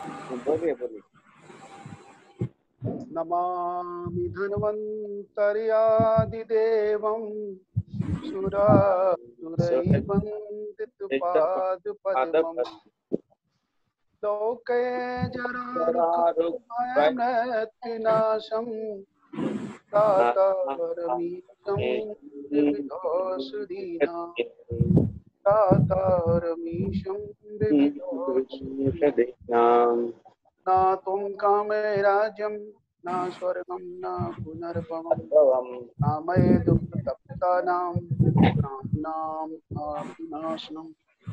बोलिए बोलिए। नमामि धन्वन्तर्यादिदेवं सुरासुरैर्वन्दितपादपद्मम् लोके जरारुग्भयमृत्युनाशं दातारमीशं विविधौषधीनां दातारमीशं विविधौषधीनां न त्वं कामे राज्यं न स्वर्गं न पुनर्भवं न मे दुःखतप्तानां प्राणिनां विनाशनम्।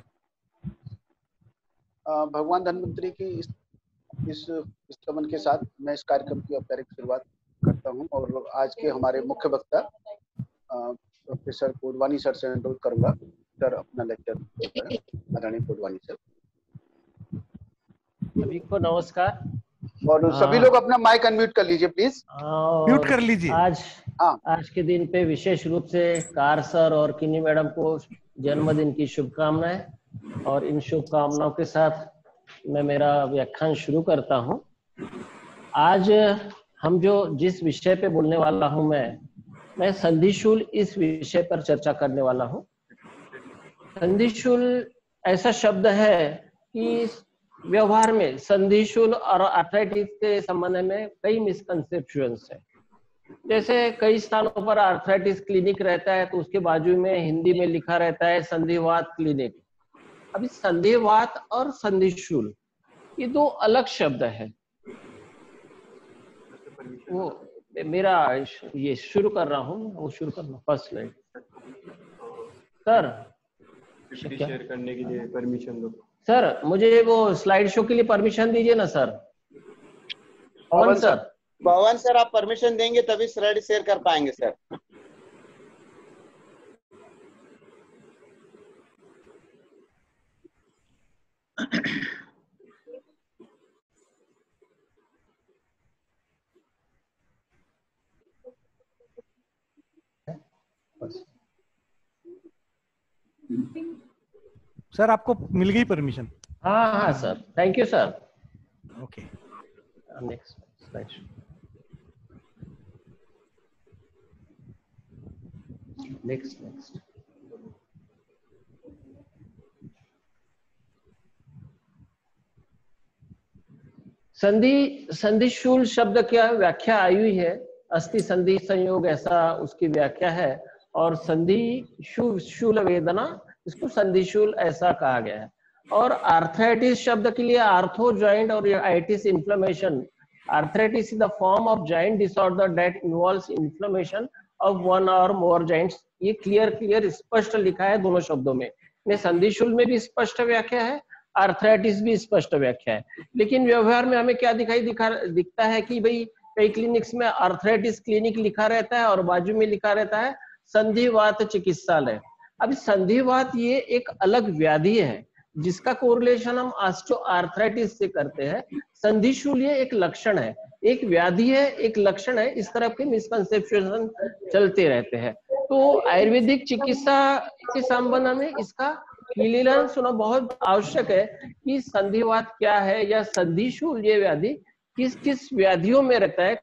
भगवान धन्वंतरि की इस स्तवन के साथ मैं इस कार्यक्रम की औपचारिक शुरुआत करता हूं और आज के हमारे मुख्य वक्ता प्रोफेसर कोडवानी सर से अनुरोध करूंगा, सर अपना लेक्चर करें। आदरणीय कोडवानी सर। सभी को नमस्कार। और सभी लोग अपना माइक अनम्यूट कर लीजिए प्लीज। म्यूट कर लीजिए। आज के दिन पे विशेष रूप से कार सर और किन्नी मैडम को जन्मदिन की शुभकामनाएं, और इन शुभकामनाओं के साथ मैं मेरा व्याख्यान शुरू करता हूं। आज हम जिस विषय पे बोलने वाला हूं मैं संधिशूल इस विषय पर चर्चा करने वाला हूं। संधिशूल ऐसा शब्द है कि व्यवहार में संधिशूल और आर्थराइटिस के संबंध में कई मिसकंसेप्शंस है। जैसे कई स्थानों पर आर्थराइटिस क्लिनिक रहता है तो उसके बाजू में हिंदी में लिखा रहता है संधिवात क्लिनिक। अभी संधिवात और संधिशूल ये दो अलग शब्द है। वो मेरा ये शुरू कर रहा हूँ, वो शुरू करना फर्स्ट स्लाइड। सर शेयर करने के लिए परमिशन दो। सर मुझे वो स्लाइड शो के लिए परमिशन दीजिए ना सर। पवन सर आप परमिशन देंगे तभी स्लाइड शेयर कर पाएंगे सर। सर आपको मिल गई परमिशन? हाँ sir, thank you sir. Okay next slide. Next संधिशूल शब्द क्या व्याख्या आई हुई है। अस्थि संधि संयोग ऐसा उसकी व्याख्या है, और शूल वेदना इसको संधिशूल ऐसा कहा गया है। और आर्थराइटिस शब्द के लिए आर्थो जॉइंट और itis inflammation. Arthritis is the form of joint disorder that involves inflammation of one or more joints. ये क्लियर स्पष्ट लिखा है दोनों शब्दों में। संधिशूल में भी स्पष्ट व्याख्या है, आर्थराइटिस भी स्पष्ट व्याख्या है। लेकिन व्यवहार में हमें क्या दिखता है कि भाई कई क्लिनिक्स में आर्थराइटिस क्लिनिक लिखा रहता है और बाजू में लिखा रहता है संधिवात चिकित्सालय। अब संधिवात ये एक अलग व्याधि है जिसका कोरिलेशन हम ऑस्टियोआर्थराइटिस से करते हैं। संधिशूल ये एक लक्षण है, एक व्याधि है, एक लक्षण है। इस तरह के मिसकंसेप्शन चलते रहते हैं। तो आयुर्वेदिक चिकित्सा के संबंध में इसका क्लियरेंस होना बहुत आवश्यक है कि संधिवात क्या है या संधिशूल ये व्याधि किस किस व्याधियों में रहता है।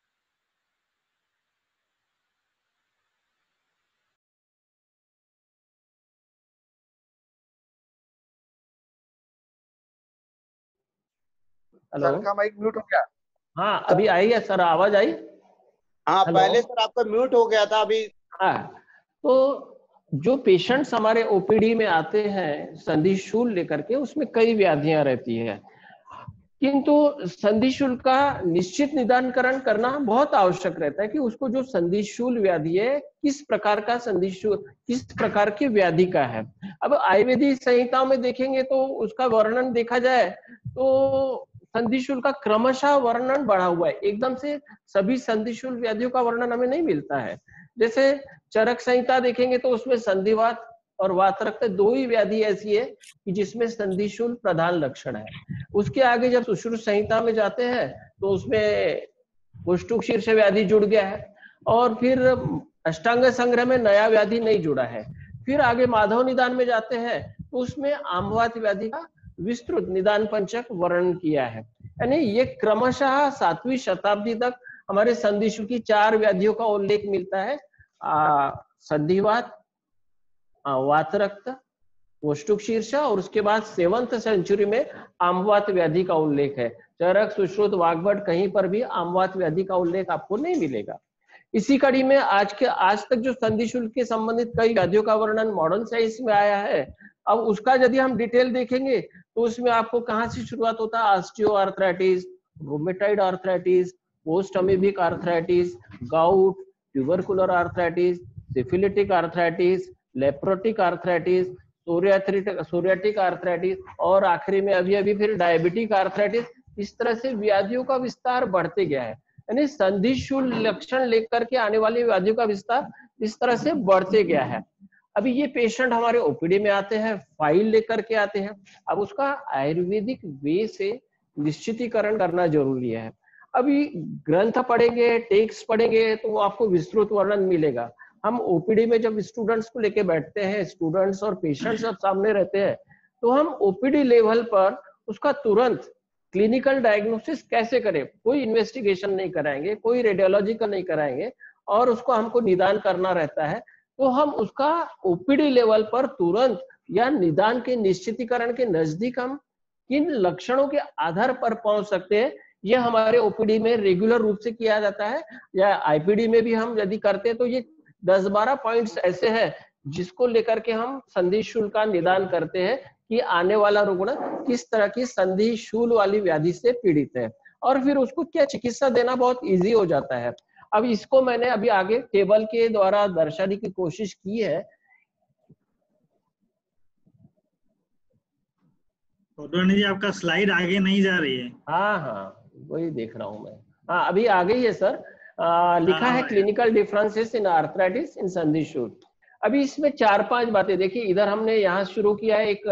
हेलो, सर का माइक म्यूट हो गया। हाँ अभी आई है सर, आवाज आई? हाँ पहले सर आपका म्यूट हो गया था अभी। हाँ, तो जो पेशेंट्स हमारे ओपीडी में आते हैं संधिशूल लेकर के, उसमें कई व्याधियां रहती है, किंतु संधिशूल का निश्चित निदानकरण करना बहुत आवश्यक रहता है कि उसको जो संधिशूल व्याधि है किस प्रकार का संधिशूल, किस प्रकार की व्याधि का है। अब आयुर्वेदिक संहिताओं में देखेंगे तो उसका वर्णन देखा जाए तो संधिशूल का क्रमशः वर्णन बढ़ा हुआ है। एकदम से सभी संधिशूल व्याधियों का वर्णन हमें नहीं मिलता है। जैसे चरक संहिता देखेंगे तो उसमें संधिवात और वातरक्त दो ही व्याधि ऐसी है कि जिसमें संधिशूल प्रधान लक्षण है। उसके आगे जब सुश्रुत संहिता में जाते हैं तो उसमें कुष्ठुक शीर्ष व्याधि जुड़ गया है, और फिर अष्टांग संग्रह में नया व्याधि नहीं जुड़ा है। फिर आगे माधव निदान में जाते हैं तो उसमें आमवात व्याधि का विस्तृत निदान पंचक वर्णन किया है। यानी ये क्रमशः 7वीं शताब्दी तक हमारे संधिशूल की 4 व्याधियों का उल्लेख मिलता है। संधिवात, वातरक्त, कोष्ठुक शीर्षा, और उसके बाद 7th सेंचुरी में आमवात व्याधि का उल्लेख है। चरक, सुश्रुत, वाग्भट कहीं पर भी आमवात व्याधि का उल्लेख आपको नहीं मिलेगा। इसी कड़ी में आज तक जो संधिशूल के संबंधित कई व्याधियों का वर्णन मॉडर्न साइंस में आया है, अब उसका यदि हम डिटेल देखेंगे तो उसमें आपको कहाँ से शुरुआत होता है? Osteoarthritis, rheumatoid arthritis, post amoebic arthritis, gout, tubercular arthritis, syphilitic arthritis, leprotic arthritis, psoriatic arthritis, और आखिरी में अभी फिर डायबिटिक आर्थराइटिस। इस तरह से व्याधियों का विस्तार बढ़ते गया है। यानी संधिशूल लक्षण लेकर के आने वाली व्याधियों का विस्तार इस तरह से बढ़ते गया है। अभी ये पेशेंट हमारे ओपीडी में आते हैं, फाइल लेकर के आते हैं। अब उसका आयुर्वेदिक वे से निश्चितीकरण करना जरूरी है। अभी ग्रंथ पढ़ेंगे, टेक्स्ट पढ़ेंगे तो वो आपको विस्तृत वर्णन मिलेगा। हम ओपीडी में जब स्टूडेंट्स को लेके बैठते हैं, स्टूडेंट्स और पेशेंट्स सब सामने रहते हैं, तो हम ओपीडी लेवल पर उसका तुरंत क्लिनिकल डायग्नोसिस कैसे करें, कोई इन्वेस्टिगेशन नहीं कराएंगे, कोई रेडियोलॉजिकल नहीं कराएंगे, और उसको हमको निदान करना रहता है। तो हम उसका ओपीडी लेवल पर तुरंत या निदान के निश्चितीकरण के नजदीक हम किन लक्षणों के आधार पर पहुंच सकते हैं, यह हमारे ओपीडी में रेगुलर रूप से किया जाता है, या आईपीडी में भी हम यदि करते हैं तो ये 10-12 पॉइंट्स ऐसे हैं जिसको लेकर के हम संधिशूल का निदान करते हैं कि आने वाला रुग्ण किस तरह की संधिशूल वाली व्याधि से पीड़ित है, और फिर उसको क्या चिकित्सा देना बहुत इजी हो जाता है। अब इसको मैंने अभी आगे टेबल के द्वारा दर्शाने की कोशिश की है। जी आपका स्लाइड आगे नहीं जा रही है। हाँ, वही देख रहा हूं मैं। हाँ, अभी आ गई है सर। लिखा है clinical differences in arthritis in संधिशूल। अभी इसमें 4-5 बातें देखिए। इधर हमने यहाँ शुरू किया है, एक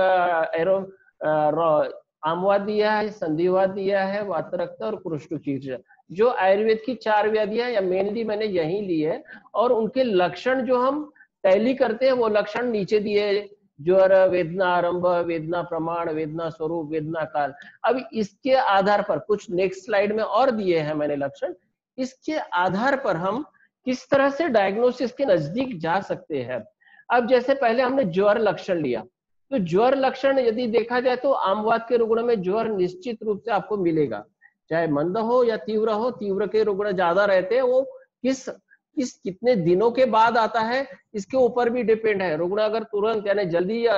आमवात दिया है, संधिवात दिया है, वातरक्त और कोष्ठुक शीर्षा, जो आयुर्वेद की 4 व्याधियां या मेनली मैंने यही ली है, और उनके लक्षण जो हम टैली करते हैं वो लक्षण नीचे दिए: ज्वर, वेदना आरंभ, वेदना प्रमाण, वेदना स्वरूप, वेदना काल। अब इसके आधार पर कुछ नेक्स्ट स्लाइड में और दिए हैं मैंने लक्षण। इसके आधार पर हम किस तरह से डायग्नोसिस के नजदीक जा सकते हैं। अब जैसे पहले हमने ज्वर लक्षण लिया, तो ज्वर लक्षण यदि देखा जाए तो आमवात के रुग्ण में ज्वर निश्चित रूप से आपको मिलेगा, चाहे मंद हो या तीव्र हो। तीव्र के रुग्ण ज्यादा रहते हैं, वो कितने दिनों के बाद आता है इसके ऊपर भी डिपेंड है। रुग्ण अगर तुरंत यानी जल्दी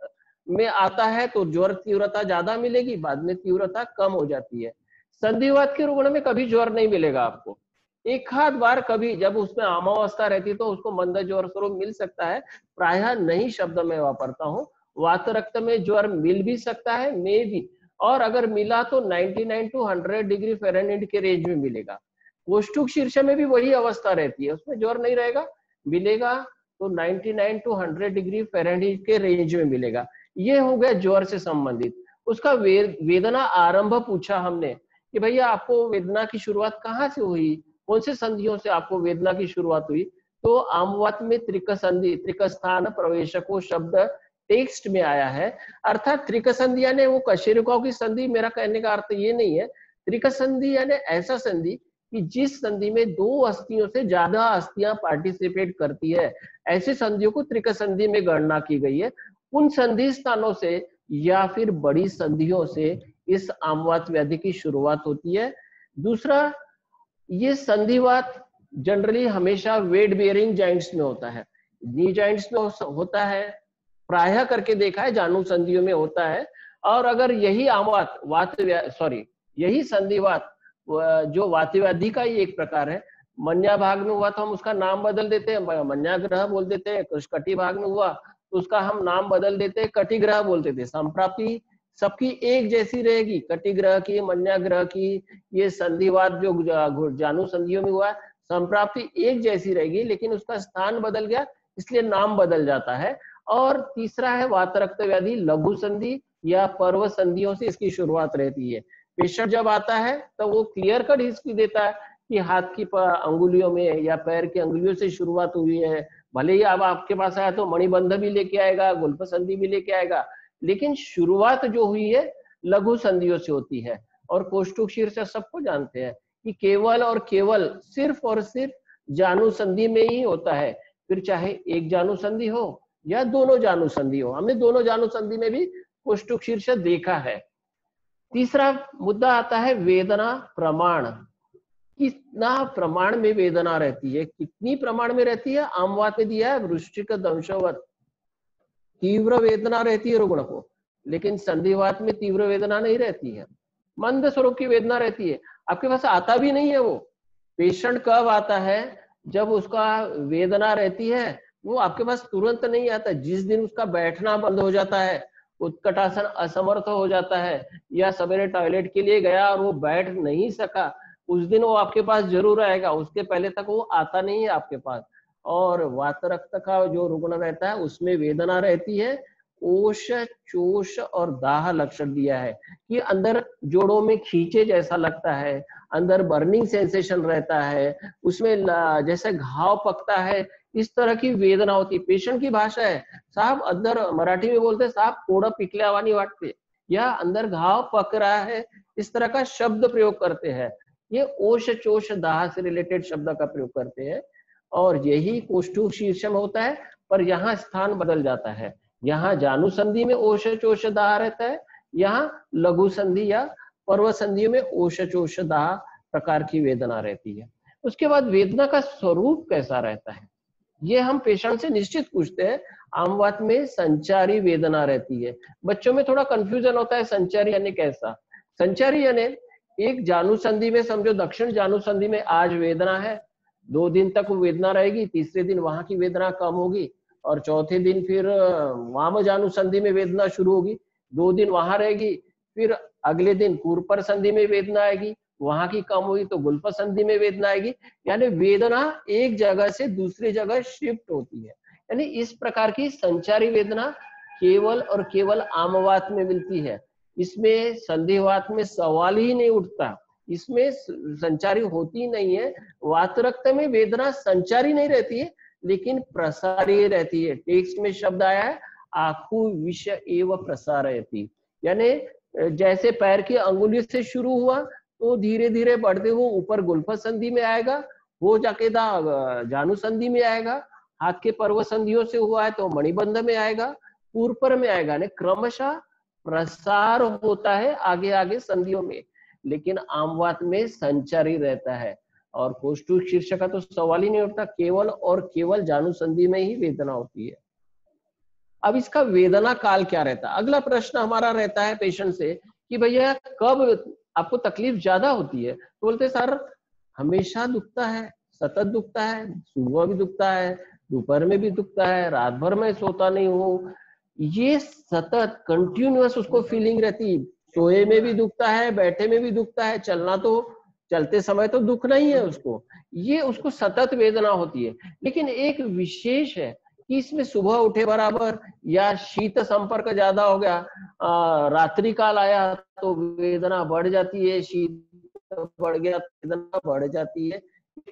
में आता है तो ज्वर तीव्रता ज्यादा मिलेगी, बाद में तीव्रता कम हो जाती है। संधिवात के रुग्ण में कभी ज्वर नहीं मिलेगा आपको, एक आध बार कभी जब उसमें आमावस्था रहती है तो उसको मंद ज्वर स्वरूप मिल सकता है, प्रायः नहीं शब्द मैं वापरता हूँ। वातरक्त में ज्वर मिल भी सकता है, मे भी, और अगर मिला तो 99 to 100 डिग्री फ़ारेनहाइट के रेंज में मिलेगा। कोष्ठुक शीर्ष में भी वही अवस्था रहती है, उसमें ज्वर नहीं रहेगा, मिलेगा तो 99 to 100 डिग्री फ़ारेनहाइट के रेंज में मिलेगा। ये हो गया ज्वर से संबंधित। उसका वेदना आरंभ पूछा हमने कि भैया आपको वेदना की शुरुआत कहाँ से हुई, कौन से संधियों से आपको वेदना की शुरुआत हुई? तो आमवात में त्रिक संधि, त्रिक स्थान प्रवेशको शब्द टेक्स्ट में आया है। अर्थात त्रिक संधि यानी वो कशेरुकाओं की संधि, मेरा कहने का अर्थ ये नहीं है। त्रिक संधि यानी ऐसा संधि कि जिस संधि में 2 अस्थियों से ज्यादा अस्थियां पार्टिसिपेट करती है, ऐसे संधियों को त्रिक संधि में गणना की गई है। उन संधि स्थानों से या फिर बड़ी संधियों से इस आमवात व्याधि की शुरुआत होती है। दूसरा, ये संधिवात जनरली हमेशा वेट बेयरिंग जॉइंट्स में होता है, नी जॉइंट्स में होता है, प्रायः करके देखा है जानु संधियों में होता है। और अगर यही आमवात यही संधिवात जो वातव्याधि का ही एक प्रकार है, मन्या भाग में हुआ तो हम उसका नाम बदल देते हैं, मन्याग्रह बोल देते हैं। कटी भाग में हुआ तो उसका हम नाम बदल देते हैं, कटिग्रह बोल देते हैं। संप्राप्ति सबकी एक जैसी रहेगी, कटिग्रह की, मन्याग्रह की। ये संधिवात जो जानु संधियों में हुआ, संप्राप्ति एक जैसी रहेगी, लेकिन उसका स्थान बदल गया इसलिए नाम बदल जाता है। और तीसरा है वातरक्त व्याधि, लघु संधि या पर्व संधियों से इसकी शुरुआत रहती है। पेशेंट जब आता है तो वो क्लियर कट हिस्ट्री देता है कि हाथ की अंगुलियों में या पैर की अंगुलियों से शुरुआत हुई है। भले ही अब आपके पास आया तो मणिबंध भी लेके आएगा, गुल्फ संधि भी लेके आएगा, लेकिन शुरुआत जो हुई है लघु संधियों से होती है। और कोष्ठुक शीर्षक सबको जानते हैं कि केवल और केवल सिर्फ और सिर्फ जानु संधि में ही होता है, फिर चाहे एक जानु संधि हो या दोनों जानु संधि हो। हमने दोनों जानु संधि में भी कोष्ठुक शीर्षक देखा है। तीसरा मुद्दा आता है वेदना प्रमाण। कितना प्रमाण में वेदना रहती है, कितनी प्रमाण में रहती है? आमवात में दिया है वृश्चिक दंशवत, तीव्र वेदना रहती है रुग्ण को, लेकिन संधिवात में तीव्र वेदना नहीं रहती है, मंद स्वरूप की वेदना रहती है। आपके पास आता भी नहीं है वो पेशेंट। कब आता है? जब उसका वेदना रहती है, वो आपके पास तुरंत नहीं आता। जिस दिन उसका बैठना बंद हो जाता है, उत्कटासन असमर्थ हो जाता है, या सवेरे टॉयलेट के लिए गया और वो बैठ नहीं सका, उस दिन वो आपके पास जरूर आएगा। उसके पहले तक वो आता नहीं है आपके पास। और वात रक्त का जो रुग्ण रहता है उसमें वेदना रहती है, ओष चोष और दाह लक्षण दिया है कि अंदर जोड़ों में खींचे जैसा लगता है, अंदर बर्निंग सेंसेशन रहता है, उसमें जैसे घाव पकता है, इस तरह की वेदना होती है। पेशेंट की भाषा है, साहब अंदर मराठी में बोलते हैं साहब थोड़ा पिकल्यावानी वाटते, या अंदर घाव पक रहा है, इस तरह का शब्द प्रयोग करते हैं। ये ओष चोष दाह से रिलेटेड शब्द का प्रयोग करते हैं और यही कोष्ठुक शीर्षक में होता है। पर यहाँ स्थान बदल जाता है, यहाँ जानु संधि में ओष चोष दाह रहता है, यहाँ लघु संधि या पर्व संधि में ओष चोष दाह प्रकार की वेदना रहती है। उसके बाद वेदना का स्वरूप कैसा रहता है, ये हम पेशेंट से निश्चित पूछते हैं। आमवात में संचारी वेदना रहती है। बच्चों में थोड़ा कंफ्यूजन होता है, संचारी यानी कैसा? संचारी यानी एक जानु संधि में, समझो दक्षिण जानु संधि में आज वेदना है, 2 दिन तक वो वेदना रहेगी, तीसरे दिन वहां की वेदना कम होगी और चौथे दिन फिर वाम जानु संधि में वेदना शुरू होगी, 2 दिन वहां रहेगी, फिर अगले दिन कूर्पर संधि में वेदना आएगी, वहां की कम हुई तो गुल्फ संधि में वेदना आएगी। यानी वेदना एक जगह से दूसरी जगह शिफ्ट होती है। यानी इस प्रकार की संचारी वेदना केवल और केवल आमवात में मिलती है। इसमें संधिवात में सवाल ही नहीं उठता, इसमें संचारी होती नहीं है। वात रक्त में वेदना संचारी नहीं रहती है लेकिन प्रसारी रहती है। टेक्स्ट में शब्द आया है आखु विष एव प्रसारयति, यानी जैसे पैर की अंगुली से शुरू हुआ तो धीरे धीरे बढ़ते हुए ऊपर गुल्फ संधि में आएगा, वो जाके जानु संधि में आएगा, हाथ के पर्व संधियों से हुआ है तो मणिबंध में आएगा, पूर्पर में आएगा। यानी क्रमशः प्रसार होता है आगे आगे संधियों में, लेकिन आमवात में संचारी रहता है। और कोष्ठुक शीर्षक का तो सवाल ही नहीं उठता, केवल और केवल जानु संधि में ही वेदना होती है। अब इसका वेदना काल क्या रहता है? अगला प्रश्न हमारा रहता है पेशेंट से कि भैया कब आपको तकलीफ ज्यादा होती है? तो बोलते सर हमेशा दुखता है, सतत दुखता है, सुबह भी दुखता है, दोपहर में भी दुखता है, रात भर में सोता नहीं हूँ। ये सतत कंटिन्यूअस उसको फीलिंग रहती, सोए में भी दुखता है, बैठे में भी दुखता है, चलना तो चलते समय तो दुख नहीं है उसको, ये उसको सतत वेदना होती है। लेकिन एक विशेष है कि इसमें सुबह उठे बराबर या शीत संपर्क ज्यादा हो गया, रात्रि काल आया तो वेदना बढ़ जाती है, शीत बढ़ गया वेदना बढ़ जाती है,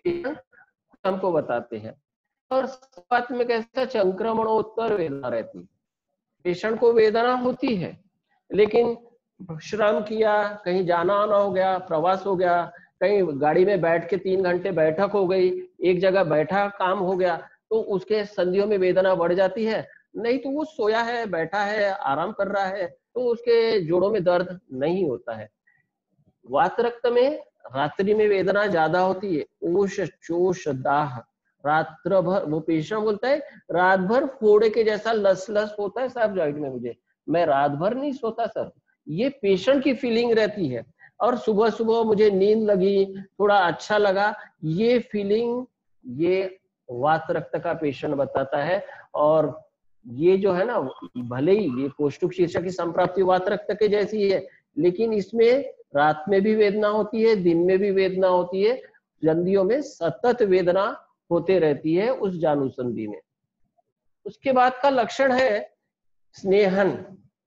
हमको बताते हैं। और साथ में कैसा संक्रमणोत्तर वेदना रहती है। पेशेंट को वेदना होती है लेकिन श्रम किया, कहीं जाना आना हो गया, प्रवास हो गया, कहीं गाड़ी में बैठ के 3 घंटे बैठक हो गई, एक जगह बैठा काम हो गया तो उसके संधियों में वेदना बढ़ जाती है। नहीं तो वो सोया है, बैठा है, आराम कर रहा है तो उसके जोड़ों में दर्द नहीं होता है। वात रक्त में रात्रि में वेदना ज्यादा होती है, ओष चोष दाह, रात्र भर, वो पेशेंट बोलता है रात भर फोड़े के जैसा लस लस होता है साहब जाइट में मुझे, मैं रात भर नहीं सोता सर, ये पेशेंट की फीलिंग रहती है। और सुबह सुबह मुझे नींद लगी, थोड़ा अच्छा लगा, ये फीलिंग ये वात रक्त का पेशेंट बताता है। और ये जो है ना, भले ही ये कोष्ठुक शीर्षक की संप्राप्ति वात रक्त के जैसी है लेकिन इसमें रात में भी वेदना होती है, दिन में भी वेदना होती है, संधियों में सतत वेदना होते रहती है उस जानु संधि में। उसके बाद का लक्षण है स्नेहन।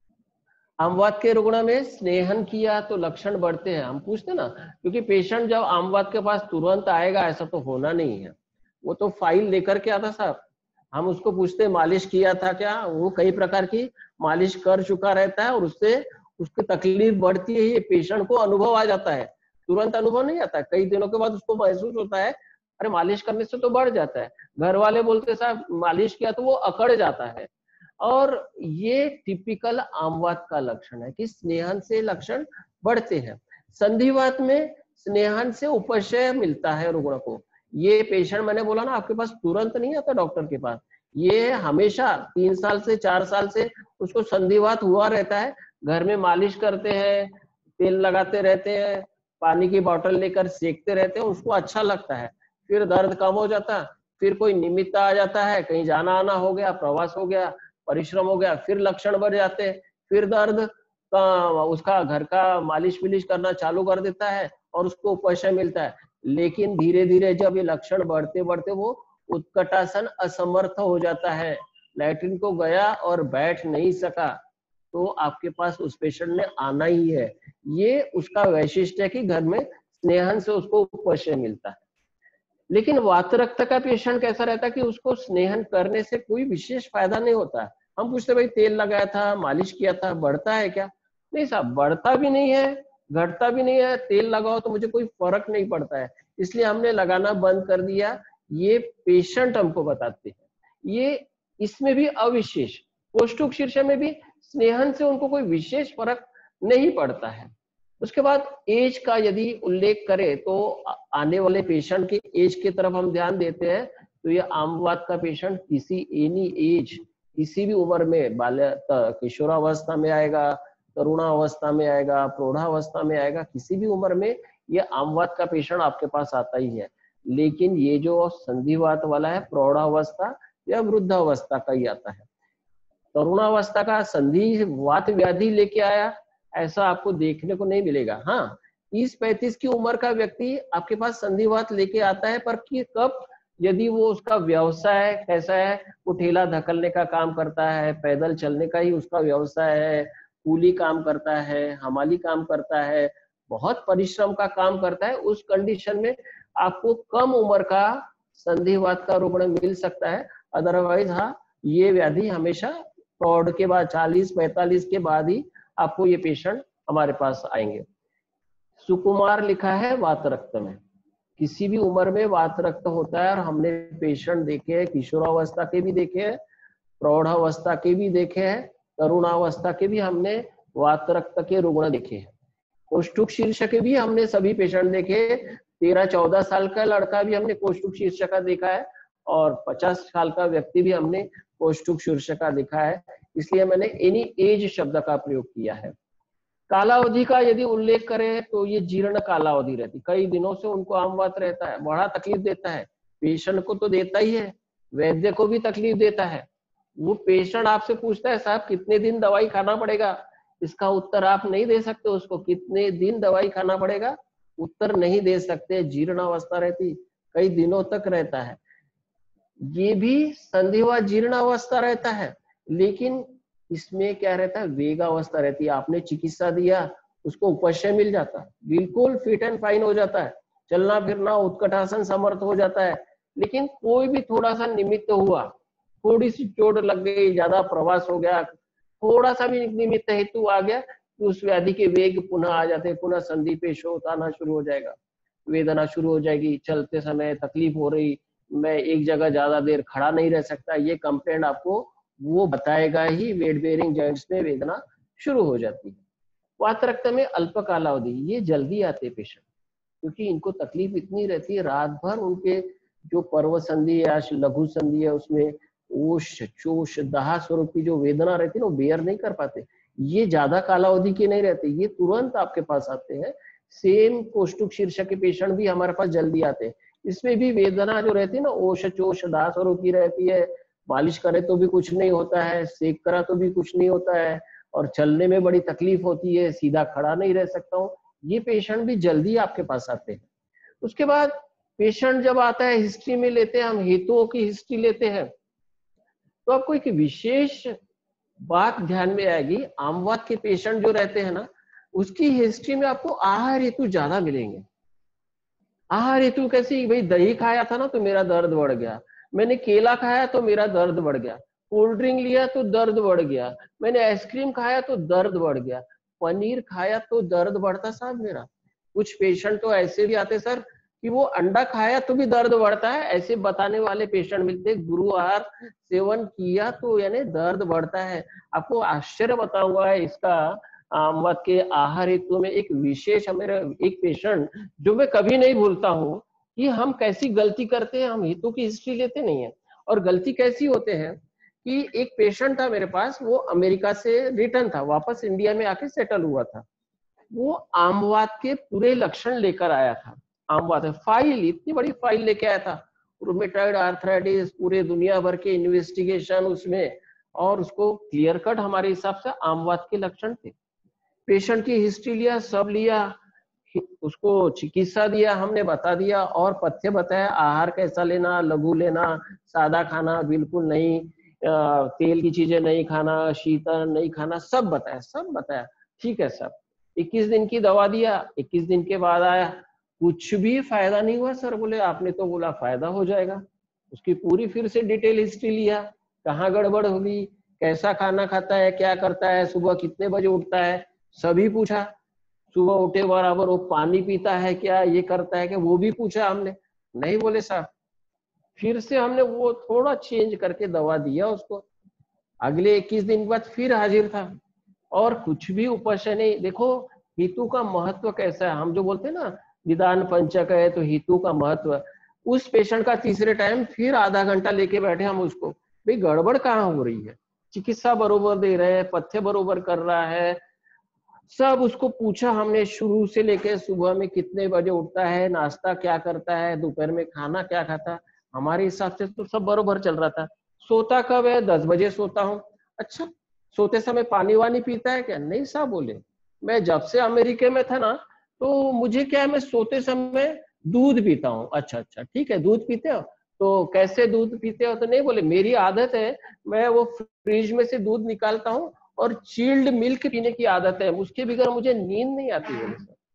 आमवात के रुग्ण में स्नेहन किया तो लक्षण बढ़ते हैं। हम पूछते ना, क्योंकि पेशेंट जब आमवात के पास तुरंत आएगा ऐसा तो होना नहीं है, वो तो फाइल लेकर के आता साहब, हम उसको पूछते हैं मालिश किया था क्या, वो कई प्रकार की मालिश कर चुका रहता है और उससे उसकी तकलीफ बढ़ती है, ये पेशेंट को अनुभव आ जाता है, तुरंत अनुभव नहीं आता, कई दिनों के बाद उसको महसूस होता है अरे मालिश करने से तो बढ़ जाता है। घर वाले बोलते साहब मालिश किया तो वो अकड़ जाता है। और ये टिपिकल आमवात का लक्षण है कि स्नेहन से लक्षण बढ़ते हैं। संधिवात में स्नेहन से उपशय मिलता है रुग्ण को। ये पेशेंट मैंने बोला ना आपके पास तुरंत नहीं आता डॉक्टर के पास, ये हमेशा 3 साल से 4 साल से उसको संधिवात हुआ रहता है। घर में मालिश करते हैं, तेल लगाते रहते हैं, पानी की बोतल लेकर सेकते रहते हैं, उसको अच्छा लगता है, फिर दर्द कम हो जाता, फिर कोई निमित्त आ जाता है, कहीं जाना आना हो गया, प्रवास हो गया, परिश्रम हो गया, फिर लक्षण बढ़ जाते हैं, फिर दर्द का उसका घर का मालिश विलिश करना चालू कर देता है और उसको उपशय मिलता है। लेकिन धीरे धीरे जब ये लक्षण बढ़ते बढ़ते वो उत्कटासन असमर्थ हो जाता है, लैट्रिन को गया और बैठ नहीं सका, तो आपके पास उस पेशेंट ने आना ही है। ये उसका वैशिष्ट्य है कि घर में स्नेहन से उसको उपशय मिलता है। लेकिन वात रक्त का पेशेंट कैसा रहता है कि उसको स्नेहन करने से कोई विशेष फायदा नहीं होता है। हम पूछते भाई तेल लगाया था, मालिश किया था, बढ़ता है क्या? नहीं साहब, बढ़ता भी नहीं है, घटता भी नहीं है, तेल लगाओ तो मुझे कोई फर्क नहीं पड़ता है, इसलिए हमने लगाना बंद कर दिया। ये पेशेंट हमको बताते हैं। ये इसमें भी अविशेष कोष्ठुक शीर्ष में भी स्नेहन से उनको कोई विशेष फर्क नहीं पड़ता है। उसके बाद एज का यदि उल्लेख करें तो आने वाले पेशेंट के एज की तरफ हम ध्यान देते हैं तो ये आमवात का पेशेंट किसी एनी एज, किसी भी उम्र में, बाल्य किशोरावस्था में आएगा, तरुणावस्था में आएगा, प्रौढ़ावस्था में आएगा, किसी भी उम्र में ये आमवात का पेशेंट आपके पास आता ही है। लेकिन ये जो संधिवात वाला है प्रौढ़ावस्था या वृद्धावस्था का ही आता है। तरुणावस्था का संधिवात व्याधि लेके आया ऐसा आपको देखने को नहीं मिलेगा। हाँ, 30-35 की उम्र का व्यक्ति आपके पास संधिवात लेके आता है, पर कब, यदि वो उसका व्यवसाय कैसा है, वो ठेला धकलने का काम करता है, पैदल चलने का ही उसका व्यवसाय है, कूली काम करता है, हमाली काम करता है, बहुत परिश्रम का काम करता है, उस कंडीशन में आपको कम उम्र का संधिवात का रुग्ण मिल सकता है। अदरवाइज हाँ, ये व्याधि हमेशा प्रौढ़ के बाद 40-45 के बाद ही आपको ये पेशेंट हमारे पास आएंगे। सुकुमार लिखा है वात रक्त में, किसी भी उम्र में वात रक्त होता है और हमने पेशेंट देखे हैं, किशोरावस्था के भी देखे हैं, प्रौढ़ावस्था के भी देखे हैं, तरुणावस्था के भी हमने वात रक्त के रुग्ण देखे हैं। कोष्ठुक शीर्ष के भी हमने सभी पेशेंट देखे, 13-14 साल का लड़का भी हमने कोष्ठुक शीर्ष का देखा है और 50 साल का व्यक्ति भी हमने कोष्ठुक शीर्ष का देखा है, इसलिए मैंने एनी एज शब्द का प्रयोग किया है। कालावधि का यदि उल्लेख करें तो ये जीर्ण कालावधि रहती, कई दिनों से उनको आमवात रहता है, बड़ा तकलीफ देता है, पेशेंट को तो देता ही है, वैद्य को भी तकलीफ देता है। वो पेशेंट आपसे पूछता है साहब कितने दिन दवाई खाना पड़ेगा, इसका उत्तर आप नहीं दे सकते उसको, कितने दिन दवाई खाना पड़ेगा उत्तर नहीं दे सकते, जीर्णावस्था रहती, कई दिनों तक रहता है। ये भी संधिवात जीर्णावस्था रहता है, लेकिन इसमें क्या रहता है, वेगावस्था रहती है। आपने चिकित्सा दिया, उसको उपशय मिल जाता है, बिल्कुल फिट एंड फाइन हो जाता है, चलना फिरना उत्कटासन समर्थ हो जाता है। लेकिन कोई भी थोड़ा सा निमित्त हुआ, थोड़ी सी चोट लग गई, ज्यादा प्रवास हो गया, थोड़ा सा भी निमित्त हेतु आ गया तो उस व्याधि के वेग पुनः आ जाते हैं, पुनः संधि पे शोथ आना शुरू हो जाएगा, वेदना शुरू हो जाएगी, चलते समय तकलीफ हो रही, मैं एक जगह ज्यादा देर खड़ा नहीं रह सकता, ये कंप्लेंट आपको वो बताएगा ही, वेट बेयरिंग जॉइंट्स में वेदना शुरू हो जाती है। वात रक्त में अल्प कालावधि, ये जल्दी आते पेशेंट, क्योंकि इनको तकलीफ इतनी रहती है, रात भर उनके जो पर्व संधि या लघु संधि है उसमें ओष चोष दाह स्वरूप की जो वेदना रहती है ना, बेयर नहीं कर पाते। ये ज्यादा कालावधि की नहीं रहती, ये तुरंत आपके पास आते हैं। सेम कोष्ठुक शीर्ष के पेशेंट भी हमारे पास जल्दी आते हैं, इसमें भी वेदना जो रहती है ना ओष चोष दाह स्वरूप की रहती है, मालिश करे तो भी कुछ नहीं होता है, सेक करा तो भी कुछ नहीं होता है, और चलने में बड़ी तकलीफ होती है, सीधा खड़ा नहीं रह सकता हूँ, ये पेशेंट भी जल्दी आपके पास आते हैं। उसके बाद पेशेंट जब आता है, हिस्ट्री में लेते हैं हम, हेतुओं की हिस्ट्री लेते हैं, तो आपको एक विशेष बात ध्यान में आएगी, आमवात के पेशेंट जो रहते हैं ना, उसकी हिस्ट्री में आपको आहार हेतु ज्यादा मिलेंगे। आहार हेतु कैसी, भाई दही खाया था ना तो मेरा दर्द बढ़ गया, मैंने केला खाया तो मेरा दर्द बढ़ गया, कोल्ड ड्रिंक लिया तो दर्द बढ़ गया, मैंने आइसक्रीम खाया तो दर्द बढ़ गया, पनीर खाया तो दर्द बढ़ता साहब मेरा। कुछ पेशेंट तो ऐसे भी आते सर कि वो अंडा खाया तो भी दर्द बढ़ता है, ऐसे बताने वाले पेशेंट मिलते, गुरु आहार सेवन किया तो यानी दर्द बढ़ता है। आपको आश्चर्य बताऊंगा इसका, आमवत के आहार हेतु में एक विशेष मेरा एक पेशेंट जो मैं कभी नहीं भूलता हूँ कि हम कैसी गलती करते हैं, हम हेतु की हिस्ट्री लेते नहीं है। और गलती कैसी होते हैं कि एक पेशेंट था मेरे पास, वो अमेरिका से रिटर्न था, वापस इंडिया में आके सेटल हुआ था। वो आमवात के पूरे लक्षण लेकर आया था। आमवात फाइल, इतनी बड़ी फाइल लेके आया था, रूमेटॉइड आर्थराइटिस, पूरे दुनिया भर के इन्वेस्टिगेशन उसमें, और उसको क्लियर कट हमारे हिसाब से आमवात के लक्षण थे। पेशेंट की हिस्ट्री लिया, सब लिया, उसको चिकित्सा दिया, हमने बता दिया और पथ्य बताया, आहार कैसा लेना, लघु लेना, सादा खाना बिल्कुल नहीं, तेल की चीजें नहीं खाना, शीतल नहीं खाना, सब बताया। ठीक है सर, 21 दिन की दवा दिया, 21 दिन के बाद आया, कुछ भी फायदा नहीं हुआ सर। बोले आपने तो बोला फायदा हो जाएगा। उसकी पूरी फिर से डिटेल हिस्ट्री लिया, कहाँ गड़बड़ होगी, कैसा खाना खाता है, क्या करता है, सुबह कितने बजे उठता है, सभी पूछा। सुबह उठे बराबर वो पानी पीता है क्या, ये करता है क्या, वो भी पूछा हमने। नहीं बोले साहब। फिर से हमने वो थोड़ा चेंज करके दवा दिया उसको। अगले 21 दिन के बाद फिर हाजिर था और कुछ भी उपशय नहीं। देखो हेतु का महत्व कैसा है, हम जो बोलते हैं ना निदान पंचक है तो हेतु का महत्व। उस पेशेंट का तीसरे टाइम फिर आधा घंटा लेके बैठे हम उसको, भाई गड़बड़ कहाँ हो रही है, चिकित्सा बरोबर दे रहे हैं, पथ्य बरोबर कर रहा है, सब उसको पूछा हमने, शुरू से लेके सुबह में कितने बजे उठता है, नाश्ता क्या करता है, दोपहर में खाना क्या खाता है। हमारे हिसाब से तो सब बरोबर चल रहा था। सोता कब है, 10 बजे सोता हूँ। अच्छा, सोते समय पानी वानी पीता है क्या? नहीं साहब बोले, मैं जब से अमेरिका में था ना तो मुझे क्या है, मैं सोते समय दूध पीता हूँ। अच्छा ठीक है, दूध पीते हो तो कैसे दूध पीते हो? तो नहीं बोले, मेरी आदत है, मैं वो फ्रिज में से दूध निकालता हूँ और चिल्ड मिल्क पीने की आदत है, उसके बगैर मुझे नींद नहीं आती। बोले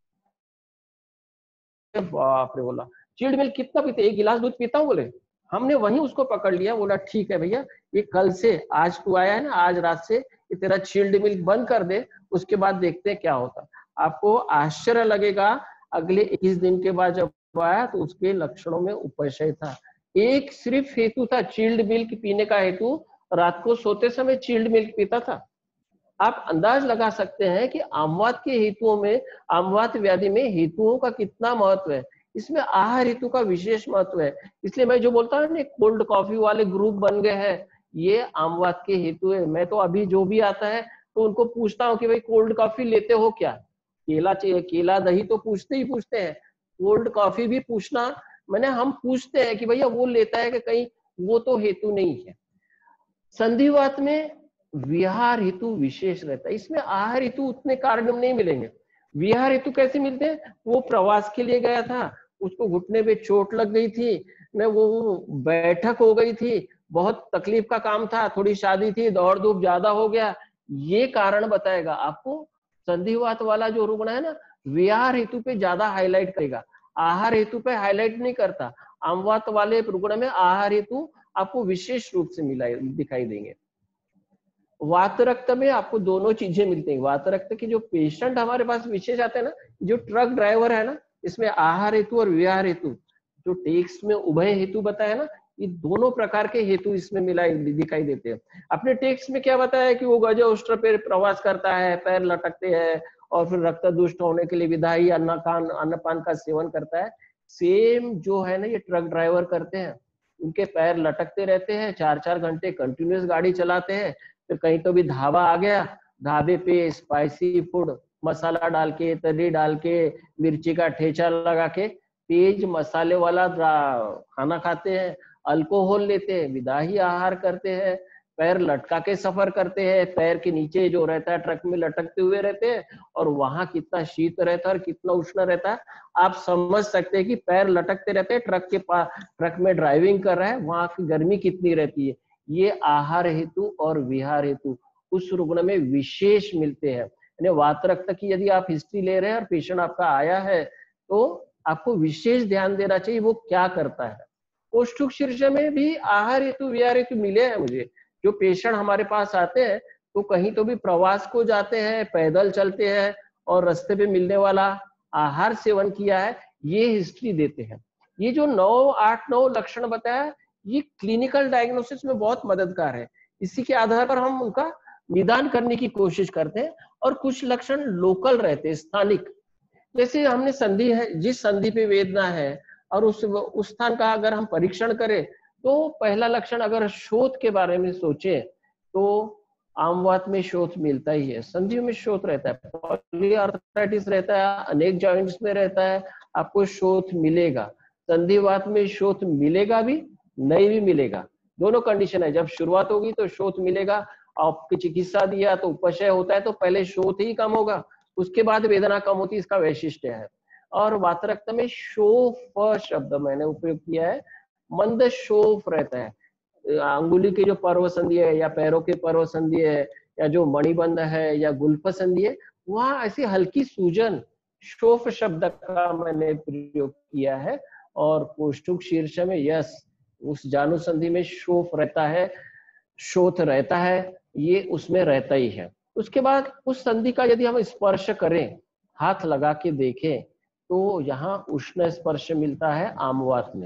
सर बाप रे, बोला चिल्ड मिल्क कितना पीते? 1 गिलास दूध पीता हूँ। बोले हमने वहीं उसको पकड़ लिया, बोला ठीक है भैया, ये कल से, आज तू आया है ना, आज रात से ये तेरा चिल्ड मिल्क बंद कर दे, उसके बाद देखते हैं क्या होता। आपको आश्चर्य लगेगा, अगले 21 दिन के बाद जब आया तो उसके लक्षणों में उपशय था। एक सिर्फ हेतु था चिल्ड मिल्क पीने का हेतु, रात को सोते समय चिल्ड मिल्क पीता था। आप अंदाज लगा सकते हैं कि आमवात के हेतुओं में, आमवात व्याधि में हेतुओं का कितना महत्व है। इसमें आहार हेतु का विशेष महत्व है। इसलिए मैं जो बोलता हूँ ना, कोल्ड कॉफी वाले ग्रुप बन गए हैं, ये आमवात के हेतु है। मैं तो अभी जो भी आता है तो उनको पूछता हूँ कि भाई कोल्ड कॉफी लेते हो क्या? केला चाहिए, केला दही तो पूछते ही पूछते हैं, कोल्ड कॉफी भी पूछना, मैंने हम पूछते हैं कि भैया वो लेता है कि कहीं, वो तो हेतु नहीं है। संधिवात में विहार हेतु विशेष रहता है, इसमें आहार हेतु उतने कारण नहीं मिलेंगे। विहार हेतु कैसे मिलते हैं? वो प्रवास के लिए गया था, उसको घुटने पे चोट लग गई थी, मैं वो बैठक हो गई थी, बहुत तकलीफ का काम था, थोड़ी शादी थी, दौड़ धूप ज्यादा हो गया, ये कारण बताएगा आपको। संधिवात वाला जो रुग्ण है ना, विहार हेतु पे ज्यादा हाईलाइट करेगा, आहार हेतु पे हाईलाइट नहीं करता। आमवात वाले रुग्ण में आहार हेतु आपको विशेष रूप से मिला दिखाई देंगे। वात रक्त में आपको दोनों चीजें मिलती हैं। वात रक्त के जो पेशेंट हमारे पास विशेष आते हैं ना, जो ट्रक ड्राइवर है ना, इसमें आहार हेतु और विहार हेतु, जो टेक्स्ट में उभय हेतु बताया ना, ये दोनों प्रकार के हेतु इसमें मिलाए दिखाई देते हैं। अपने टेक्स्ट में क्या बताया कि वो गज उष्ट्र पे प्रवास करता है, पैर लटकते हैं और फिर रक्त दुष्ट होने के लिए विधायी अन्नपान का सेवन करता है। सेम जो है ना, ये ट्रक ड्राइवर करते हैं, उनके पैर लटकते रहते हैं, 4-4 घंटे कंटिन्यूस गाड़ी चलाते हैं, फिर कहीं तो भी ढाबा आ गया, ढाबे पे स्पाइसी फूड, मसाला डाल के, तर्री डाल के, मिर्ची का ठेचा लगा के तेज मसाले वाला खाना खाते हैं, अल्कोहल लेते हैं, विदाही आहार करते हैं, पैर लटका के सफर करते हैं, पैर के नीचे जो रहता है ट्रक में लटकते हुए रहते हैं, और वहां कितना शीत रहता है और कितना उष्ण रहता है आप समझ सकते हैं कि पैर लटकते रहते हैं, ट्रक के पास, ट्रक में ड्राइविंग कर रहा है, वहां की गर्मी कितनी रहती है। ये आहार हेतु और विहार हेतु उस रुग्ण में विशेष मिलते हैं। यानी वात रक्त की यदि आप हिस्ट्री ले रहे हैं और पेशेंट आपका आया है तो आपको विशेष ध्यान देना चाहिए वो क्या करता है। कोष्ठुक शीर्ष में भी आहार हेतु विहार हेतु मिले हैं मुझे। जो पेशेंट हमारे पास आते हैं तो कहीं तो भी प्रवास को जाते हैं, पैदल चलते हैं और रास्ते पे मिलने वाला आहार सेवन किया है, ये हिस्ट्री देते हैं। ये जो 8-9 लक्षण बताया ये क्लिनिकल डायग्नोसिस में बहुत मददगार है। इसी के आधार पर हम उनका निदान करने की कोशिश करते हैं। और कुछ लक्षण लोकल रहते हैं, स्थानिक। जैसे हमने संधि है, जिस संधि पे वेदना है और उस स्थान का अगर हम परीक्षण करें तो पहला लक्षण अगर शोथ के बारे में सोचे तो आमवात में शोथ मिलता ही है, संधियों में शोथ रहता है, पॉलीआर्थराइटिस रहता है, अनेक जॉइंट्स में रहता है, आपको शोथ मिलेगा। संधिवात में शोथ मिलेगा भी, नहीं भी मिलेगा, दोनों कंडीशन है। जब शुरुआत होगी तो शोथ मिलेगा, आपकी चिकित्सा दिया तो उपशय होता है तो पहले शोथ ही कम होगा, उसके बाद वेदना कम होती है, इसका वैशिष्ट्य है। और वातरक्त में शोफ शब्द मैंने उपयोग किया है, मंद शोफ रहता है। अंगुली के जो पर्व संधि है या पैरों के पर्व संधि है या जो मणिबंध है या गुल्फ संधि है, वहां ऐसी हल्की सूजन, शोफ शब्द का मैंने प्रयोग किया है। और कोष्ठुक शीर्ष में यस, उस जानु संधि में शोफ रहता है, शोथ रहता है, ये उसमें रहता ही है। उसके बाद उस संधि का यदि हम स्पर्श करें, हाथ लगा के देखें तो यहाँ उष्ण स्पर्श मिलता है आमवात में,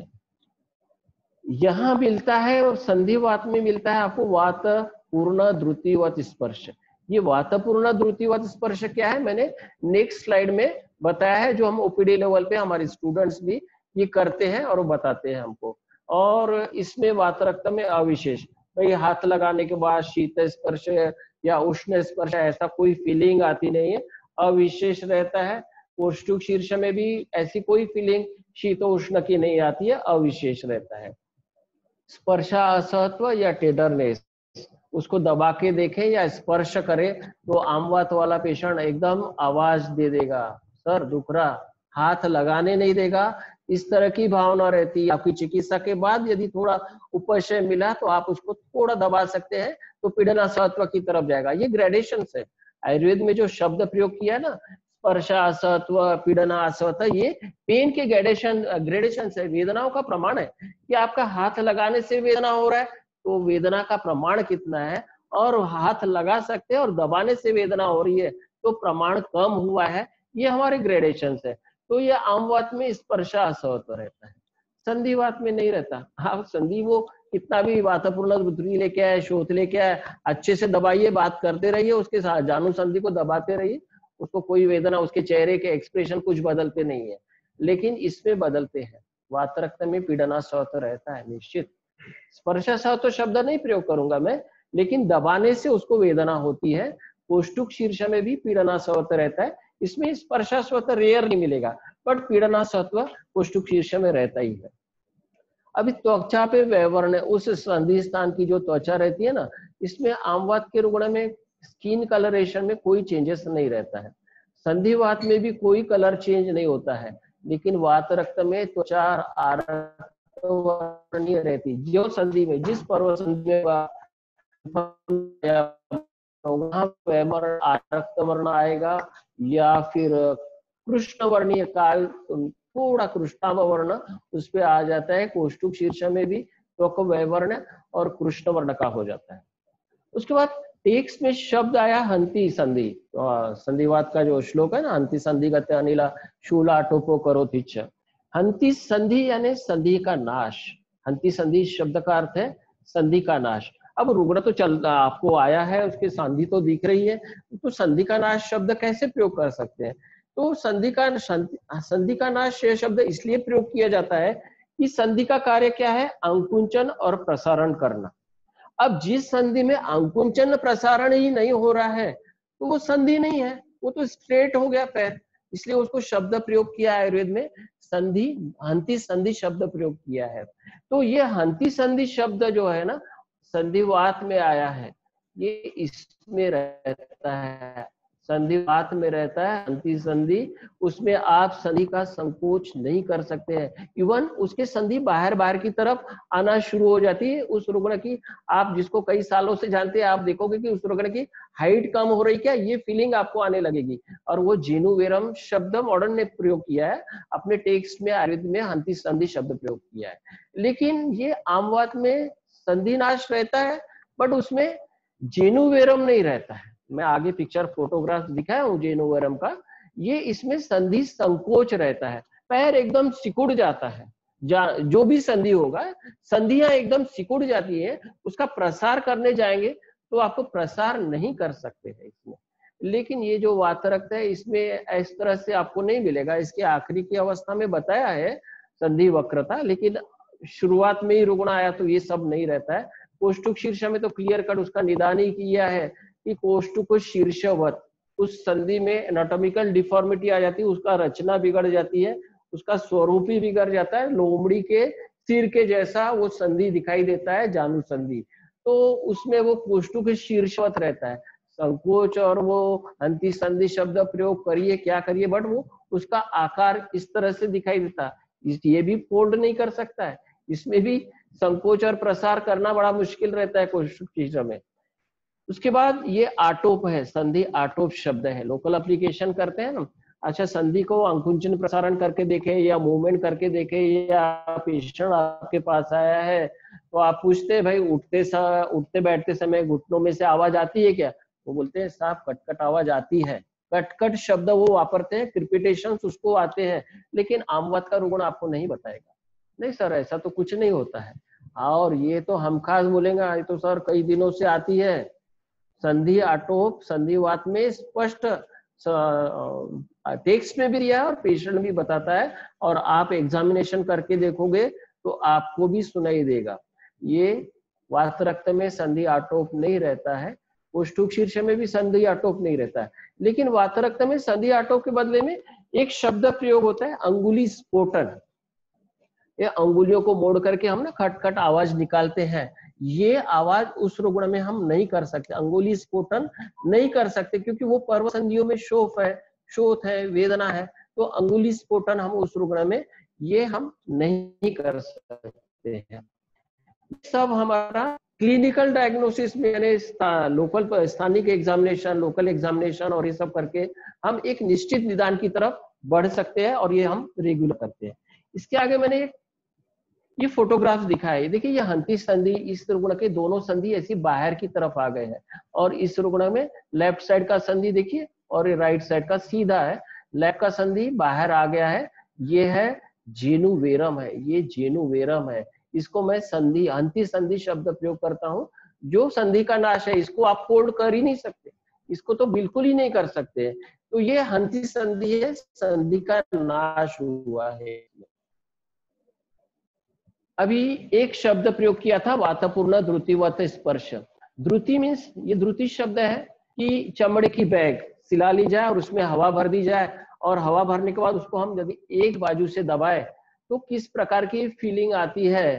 यहाँ मिलता है, और संधिवात में मिलता है आपको वात पूर्ण द्रुतिवत स्पर्श। ये वात पूर्ण द्रुतिवत स्पर्श क्या है मैंने नेक्स्ट स्लाइड में बताया है, जो हम ओपीडी लेवल पे हमारे स्टूडेंट्स भी ये करते हैं और वो बताते हैं हमको। और इसमें वातरक्त में अविशेष, भाई हाथ लगाने के बाद शीत स्पर्श या उष्ण स्पर्श ऐसा कोई फीलिंग आती नहीं है, अविशेष रहता है। कोष्ठुक शीर्ष में भी ऐसी कोई फीलिंग शीत उष्ण की नहीं आती है, अविशेष रहता है। स्पर्शा असहत्व या टेडरनेस, उसको दबा के देखें या स्पर्श करें तो आमवात वाला पेशेंट एकदम आवाज दे देगा, सर दुख रहा, हाथ लगाने नहीं देगा, इस तरह की भावना रहती है। आपकी चिकित्सा के बाद यदि थोड़ा उपशय मिला तो आप उसको थोड़ा दबा सकते हैं तो पीड़न असहत्व की तरफ जाएगा। ये ग्रेडेशन है, आयुर्वेद में जो शब्द प्रयोग किया है ना, स्पर्शा असहत्व, पीड़ना असहत्व, ये पेन के ग्रेडेशन है, वेदनाओं का प्रमाण है कि आपका हाथ लगाने से वेदना हो रहा है तो वेदना का प्रमाण कितना है, और हाथ लगा सकते हैं और दबाने से वेदना हो रही है तो प्रमाण कम हुआ है, ये हमारे ग्रेडेशन है। तो ये आमवात में स्पर्शा असहत्व रहता है, संधिवात में नहीं रहता। हाँ, संधि वो कितना भी वातपूर्ण बुद्धि लेके आए, शोथ लेके आए, अच्छे से दबाइए, बात करते रहिए, उसके साथ जानु संधि को दबाते रहिए, उसको कोई वेदना, उसके चेहरे के एक्सप्रेशन कुछ बदलते नहीं है, लेकिन इसमें बदलते हैं। वातरक्त में पीड़नासहत्व रहता है निश्चित। स्पर्शासहत्व शब्द नहीं प्रयोग करूंगा मैं, लेकिन दबाने से उसको वेदना होती है। कोष्ठुक शीर्ष में भी पीड़नासहत्व रहता है, इसमें स्पर्शासहत्व रेयर नहीं मिलेगा, बट पीड़नासहत्व कोष्ठुक शीर्ष में रहता ही है। अभी त्वचा पे वैवर्ण, उस संधि स्थान की जो त्वचा रहती है ना, इसमें आमवात के रुग्ण में स्किन कलरेशन में कोई चेंजेस नहीं रहता है, संधिवात में भी कोई कलर चेंज नहीं होता है, लेकिन वात रक्त में त्वचा वर्णीय रहती है। जो संधि में, जिस पर्व संधि में वहां रक्त वर्ण आएगा या फिर कृष्ण वर्णीय काल, थोड़ा कृष्णाभ वर्ण उस पे आ जाता है। कोष्ठुक शीर्ष में भी त्वक वैवर्ण और कृष्ण वर्ण का हो जाता है। उसके बाद टेक्स्ट में शब्द आया हंति संधि, संधिवात का जो श्लोक है ना, हंति संधि गते अनिला शूला टोपो करोतिच। हंति संधि यानी संधि का नाश, हंति संधि शब्द का अर्थ है संधि का नाश। अब रुग्ण तो चलता आपको आया है, उसकी संधि तो दिख रही है, तो संधि का नाश शब्द कैसे प्रयोग कर सकते हैं? तो संधि का नाश शब्द इसलिए प्रयोग किया जाता है कि संधि का कार्य क्या है, अंकुंचन और प्रसारण करना। अब जिस संधि में अंकुंचन प्रसारण ही नहीं हो रहा है तो वो संधि नहीं है, वो तो स्ट्रेट हो गया पैर, इसलिए उसको शब्द प्रयोग किया आयुर्वेद में, संधि, हंति संधि शब्द प्रयोग किया है। तो ये हंति संधि शब्द जो है ना, संधिवात में आया है, ये इसमें रहता है, संधिवात में रहता है अंति संधि, उसमें आप संधि का संकोच नहीं कर सकते हैं। इवन उसके संधि बाहर बाहर की तरफ आना शुरू हो जाती है। उस रुग्ण की, आप जिसको कई सालों से जानते हैं, आप देखोगे कि उस रुग्ण की हाइट कम हो रही, क्या ये फीलिंग आपको आने लगेगी। और वो जेनुवेरम शब्द मॉडर्न ने प्रयोग किया है अपने टेक्स्ट में, आयुर्वेद में अंति संधि शब्द प्रयोग किया है। लेकिन ये आमवात में संधिनाश रहता है, बट उसमें जेनुवेरम नहीं रहता है। मैं आगे पिक्चर फोटोग्राफ दिखाया हूँ जेनुवेरम का। ये इसमें संधि संकोच रहता है, पैर एकदम सिकुड़ जाता है। जो भी संधि होगा, संधियां एकदम सिकुड़ जाती है, उसका प्रसार करने जाएंगे तो आपको प्रसार नहीं कर सकते हैं इसमें। लेकिन ये जो वातरक्त है, इसमें इस तरह से आपको नहीं मिलेगा। इसके आखिरी की अवस्था में बताया है संधि वक्रता, लेकिन शुरुआत में ही रुग्ण आया तो ये सब नहीं रहता है। कोष्ठुक शीर्ष में तो क्लियर कट उसका निदान ही किया है कि कोष्ठुक शीर्षवत, उस संधि में एनाटॉमिकल डिफॉर्मिटी आ जाती है, उसका रचना बिगड़ जाती है, उसका स्वरूप ही बिगड़ जाता है, लोमड़ी के सिर के जैसा वो संधि दिखाई देता है, जानु संधि। तो उसमें वो कोष्ठुक शीर्षवत रहता है। संकोच और वो अंति संधि शब्द प्रयोग करिए क्या करिए, बट वो उसका आकार इस तरह से दिखाई देता है। ये भी फोल्ड नहीं कर सकता है, इसमें भी संकोच और प्रसार करना बड़ा मुश्किल रहता है कोष्ठुक शीर्ष में। उसके बाद ये आटोप है, संधि आटोप शब्द है, लोकल एप्लीकेशन करते हैं ना। अच्छा, संधि को अंकुंचन प्रसारण करके देखे या मूवमेंट करके देखे, या पेशेंट आपके पास आया है तो आप पूछते हैं भाई उठते बैठते समय घुटनों में से आवाज आती है क्या? वो बोलते हैं साहब कटकट आवाज आती है। कटकट शब्द वो वापरते हैं, क्रिपिटेशंस उसको आते हैं, लेकिन आमवात का रुग्ण आपको नहीं बताएगा, नहीं सर ऐसा तो कुछ नहीं होता है। और ये तो हम खास बोलेंगे, ये तो सर कई दिनों से आती है। संधि आटोप संधिवात में स्पष्ट टेक्स्ट में भी दिया है और पेशेंट भी बताता है, और आप एग्जामिनेशन करके देखोगे तो आपको भी सुनाई देगा। ये वातरक्त में संधि आटोप नहीं रहता है, कोष्ठुक शीर्ष में भी संधि आटोप नहीं रहता है, लेकिन वातरक्त में संधि आटोप के बदले में एक शब्द प्रयोग होता है अंगुली स्फोटन। ये अंगुलियों को मोड़ करके हम ना खटखट आवाज निकालते हैं, ये आवाज उस रुग्ण में हम नहीं कर सकते, अंगुली स्फोटन नहीं कर सकते, क्योंकि वो पर्व संधियों में शोथ है, वेदना है। तो अंगुली स्फोटन हम उस रुग्ण में ये हम नहीं कर सकते हैं। सब हमारा क्लिनिकल डायग्नोसिस में, यानी लोकल स्थानिक एग्जामिनेशन, लोकल एग्जामिनेशन और ये सब करके हम एक निश्चित निदान की तरफ बढ़ सकते हैं, और ये हम रेगुलर करते हैं। इसके आगे मैंने ये फोटोग्राफ दिखाए, देखिए ये हंती संधि, इस रुग्ण के दोनों संधि ऐसी बाहर की तरफ आ गए हैं, और इस रुग्ण में लेफ्ट साइड का संधि देखिए और राइट साइड का सीधा है, लेफ्ट का संधि बाहर आ गया है। ये है जेनुवेरम है, ये जेनुवेरम है। इसको मैं संधि हंती संधि शब्द प्रयोग करता हूँ। जो संधि का नाश है इसको आप फोल्ड कर ही नहीं सकते, इसको तो बिल्कुल ही नहीं कर सकते। तो ये हंती संधि है, संधि का नाश हुआ है। अभी एक शब्द प्रयोग किया था वातपूर्ण द्रुतिवत स्पर्श। द्रुति मीन्स, ये द्रुति शब्द है कि चमड़े की बैग सिला ली जाए और उसमें हवा भर दी जाए, और हवा भरने के बाद उसको हम यदि एक बाजू से दबाए तो किस प्रकार की फीलिंग आती है।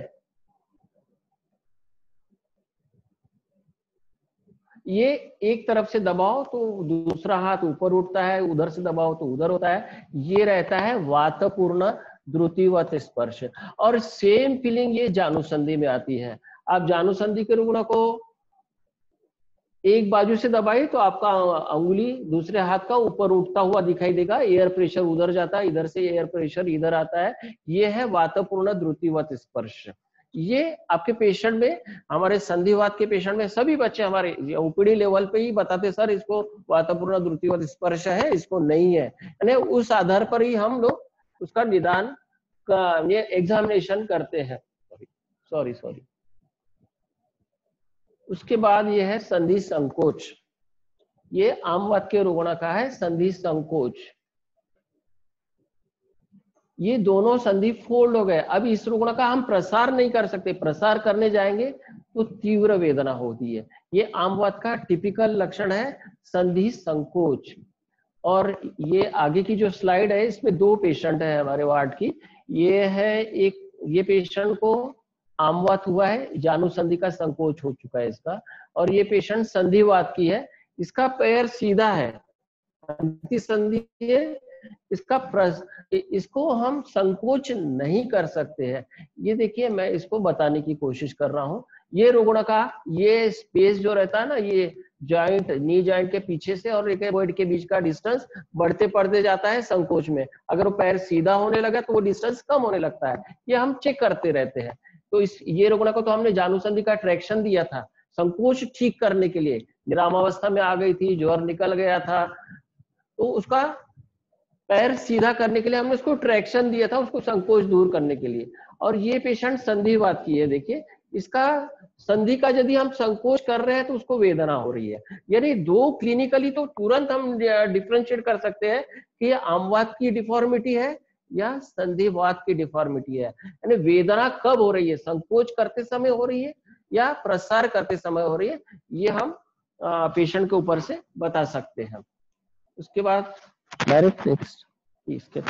ये एक तरफ से दबाओ तो दूसरा हाथ ऊपर उठता है, उधर से दबाओ तो उधर होता है, ये रहता है वातपूर्ण द्रुतिवत स्पर्श। और सेम फीलिंग ये जानुसंधि में आती है। आप जानुसंधि के रुग्ण को एक बाजू से दबाइए तो आपका अंगुली दूसरे हाथ का ऊपर उठता हुआ दिखाई देगा, एयर प्रेशर उधर जाता है, इधर से एयर प्रेशर इधर आता है, ये है वातपूर्ण द्रुतिवत स्पर्श। ये आपके पेशेंट में, हमारे संधिवात के पेशेंट में सभी बच्चे हमारे ओपीडी लेवल पे ही बताते सर इसको वातपूर्ण द्रुतिवत स्पर्श है, इसको नहीं है। यानी उस आधार पर ही हम लोग उसका निदान का ये एग्जामिनेशन करते हैं। सॉरी उसके बाद ये है संधि संकोच। ये आमवात के रुग्ण का है संधि संकोच। ये दोनों संधि फोल्ड हो गए। अब इस रुग्ण का हम प्रसार नहीं कर सकते, प्रसार करने जाएंगे तो तीव्र वेदना होती है। ये आमवात का टिपिकल लक्षण है संधि संकोच। और ये आगे की जो स्लाइड है इसमें दो पेशेंट है हमारे वार्ड की। ये है एक, ये पेशेंट को आमवात हुआ है, जानुसंधि का संकोच हो चुका है इसका, और ये पेशेंट संधिवात की है। इसका पैर सीधा है, हंती संधि है, इसको हम संकोच नहीं कर सकते हैं। ये देखिए मैं इसको बताने की कोशिश कर रहा हूँ। ये रुग्ण का ये स्पेस जो रहता है ना, ये जॉइंट, नी जॉइंट के पीछे से और एल्बोइड के बीच का डिस्टेंस बढ़ते जाता है संकोच में। अगर वो पैर सीधा होने लगा तो वो डिस्टेंस कम होने लगता है। ये हम चेक करते रहते हैं। तो ये रुग्ण को तो हमने जानुसंधि का ट्रैक्शन दिया था संकोच ठीक करने के लिए। विरामावस्था में आ गई थी, ज्वर निकल गया था, तो उसका पैर सीधा करने के लिए हमने उसको ट्रैक्शन दिया था, उसको संकोच दूर करने के लिए। और ये पेशेंट संधिवात की है, देखिए इसका संधि का यदि हम संकोच कर रहे हैं तो उसको वेदना हो रही है। यानी दो क्लिनिकली तो तुरंत हम डिफरेंशिएट कर सकते हैं कि ये आमवात की डिफॉर्मिटी है या संधिवात की डिफॉर्मिटी है। यानी वेदना कब हो रही है, संकोच करते समय हो रही है या प्रसार करते समय हो रही है, ये हम पेशेंट के ऊपर से बता सकते हैं। उसके बाद डायरेक्ट नेक्स्ट इसके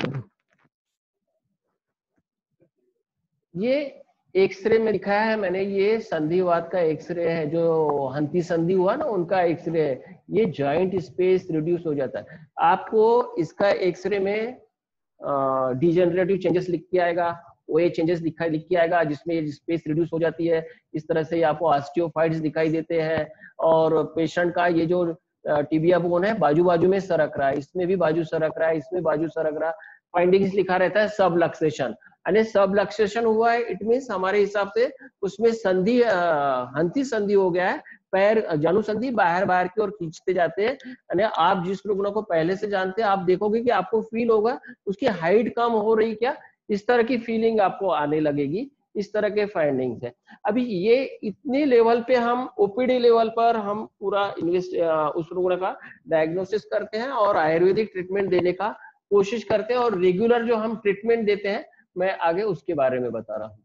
ये एक्सरे में दिखाया है मैंने, ये संधिवात का एक्सरे है, जो हंती संधि हुआ ना उनका एक्सरे है। ये जॉइंट स्पेस रिड्यूस हो जाता है। आपको इसका एक्सरे में डिजेनरेटिव चेंजेस लिख के आएगा, ओए चेंजेस लिख के आएगा जिसमें स्पेस रिड्यूस हो जाती है। इस तरह से आपको ऑस्टियोफाइट्स दिखाई देते हैं। और पेशेंट का ये जो टिबिया बोन है बाजू में सरक रहा है, इसमें भी बाजू सरक रहा है, इसमें बाजू सरक रहा है। फाइंडिंग्स लिखा रहता है सबलक्सेशन, यानी सबलक्सेशन हुआ है, इट मींस हमारे हिसाब से उसमें संधि हंती संधि हो गया है। पैर जानुसंधि बाहर की ओर खींचते जाते हैं। यानी आप जिस रुग्ण को पहले से जानते हैं आप देखोगे कि आपको फील होगा उसकी हाइट कम हो रही क्या, इस तरह की फीलिंग आपको आने लगेगी। इस तरह के फाइंडिंग्स है। अभी ये इतने लेवल पे हम ओपीडी लेवल पर हम पूरा उस रुग्ण का डायग्नोसिस करते हैं और आयुर्वेदिक ट्रीटमेंट देने का कोशिश करते हैं। और रेगुलर जो हम ट्रीटमेंट देते हैं मैं आगे उसके बारे में बता रहा हूँ।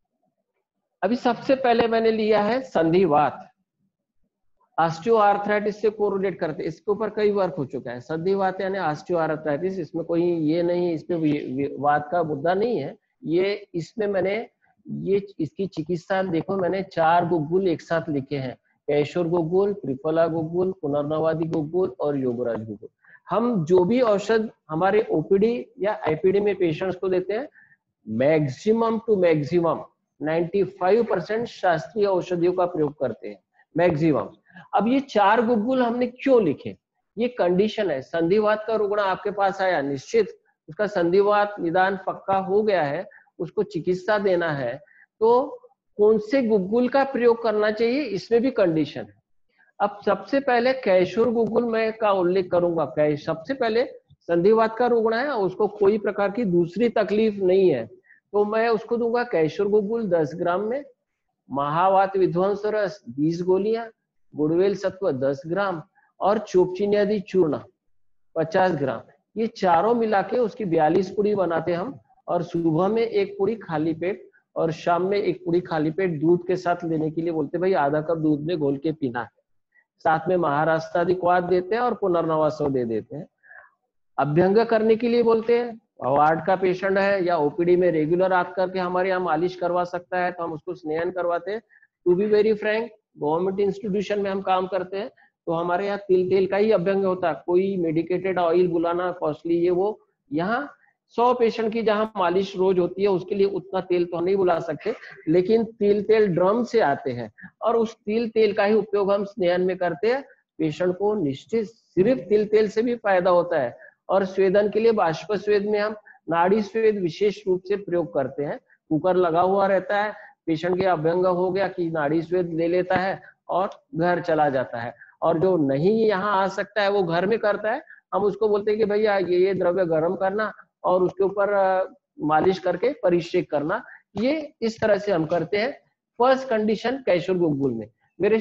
अभी सबसे पहले मैंने लिया है संधिवात, ऑस्टियोआर्थराइटिस से कोरिलेट करते, इसके ऊपर कई वर्क हो चुका है। संधिवात यानी ऑस्टियोआर्थराइटिस, इसमें कोई ये नहीं, इसमें वात का मुद्दा नहीं है। ये इसमें मैंने ये इसकी चिकित्सा देखो, मैंने 4 गुग्गुल एक साथ लिखे हैं, कैशोर गुग्गुल, त्रिफला गुग्गुल, पुनर्नवादी गुग्गुल और योगराज गुग्गुल। हम जो भी औषध हमारे ओपीडी या आईपीडी में पेशेंट्स को देते हैं, मैक्सिमम टू मैक्सिमम 95% शास्त्रीय औषधियों का प्रयोग करते हैं, मैक्सिमम। अब ये 4 गुग्गुल हमने क्यों लिखे, ये कंडीशन है। संधिवात का रुग्ण आपके पास आया, निश्चित उसका संधिवात निदान पक्का हो गया है, उसको चिकित्सा देना है, तो कौन से गुग्गुल का प्रयोग करना चाहिए इसमें भी कंडीशन है। अब सबसे पहले कैशोर गुग्गुल मैं का उल्लेख करूंगा। सबसे पहले संधिवात का रुग्ण है, उसको कोई प्रकार की दूसरी तकलीफ नहीं है, तो मैं उसको दूंगा कैशोर गुग्गुल 10 ग्राम में, महावात विध्वंस रस 20 गोलियां, गुड़वेल सत्व 10 ग्राम और चोपचिन्यादि चूर्ण 50 ग्राम। ये चारों मिला के उसकी 42 पुड़ी बनाते हम। और सुबह में 1 पुड़ी खाली पेट और शाम में 1 पुड़ी खाली पेट दूध के साथ लेने के लिए बोलते, भाई आधा कप दूध में घोल के पीना है। साथ में महाराष्ट्रादि क्वाद देते हैं और पुनर्नवासो दे देते हैं। अभ्यंग करने के लिए बोलते हैं, वार्ड का पेशेंट है या ओपीडी में रेगुलर आकर के हमारे यहाँ मालिश करवा सकता है तो हम उसको स्नेहन करवाते हैं। To be very frank, government institution में हम काम करते हैं तो हमारे यहाँ तिल का ही अभ्यंग होता है, कोई मेडिकेटेड ऑयल बुलाना कॉस्टली ये वो। यहाँ 100 पेशेंट की जहां मालिश रोज होती है उसके लिए उतना तेल तो नहीं बुला सकते, लेकिन तिल तेल ड्रम से आते हैं और उस तिल तेल का ही उपयोग हम स्नेहन में करते हैं। पेशेंट को निश्चित सिर्फ तिल तेल से भी फायदा होता है। और स्वेदन के लिए बाष्प स्वेद में हम नाड़ी स्वेद विशेष रूप से प्रयोग करते हैं। कुकर लगा हुआ रहता है, पेशेंट के अभ्यंग हो गया कि नाड़ी स्वेद ले लेता है और घर चला जाता है। और जो नहीं यहाँ आ सकता है वो घर में करता है, हम उसको बोलते हैं कि भैया ये द्रव्य गर्म करना और उसके ऊपर मालिश करके परिक्षेक करना। ये इस तरह से हम करते हैं। फर्स्ट कंडीशन कैशोर गुग्गुल में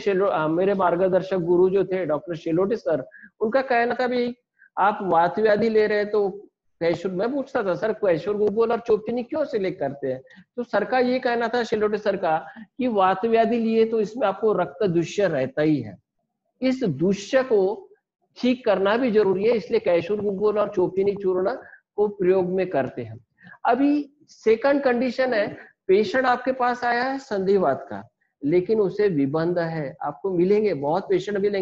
मेरे मार्गदर्शक गुरु जो थे डॉक्टर शेलोटे सर, उनका कहना था भी आप वात व्याधि ले रहे हैं तो कैशोर, मैं पूछता था सर कैशोर गुग्गुल और चोपचिनी क्यों सिलेक्ट करते हैं, तो सर का ये कहना था शेलोटे सर का कि वात व्याधि लिए तो इसमें आपको रक्त दूष्य रहता ही है, इस दूष्य को ठीक करना भी जरूरी है, इसलिए कैशोर गुग्गुल और चोपचिनी चूर्ण को प्रयोग में करते हैं। अभी सेकंड कंडीशन है, पेशेंट आपके पास आया है संधिवात का, लेकिन उसे विबंध है, आपको मिलेंगे बहुत पेशेंट मिलेंगे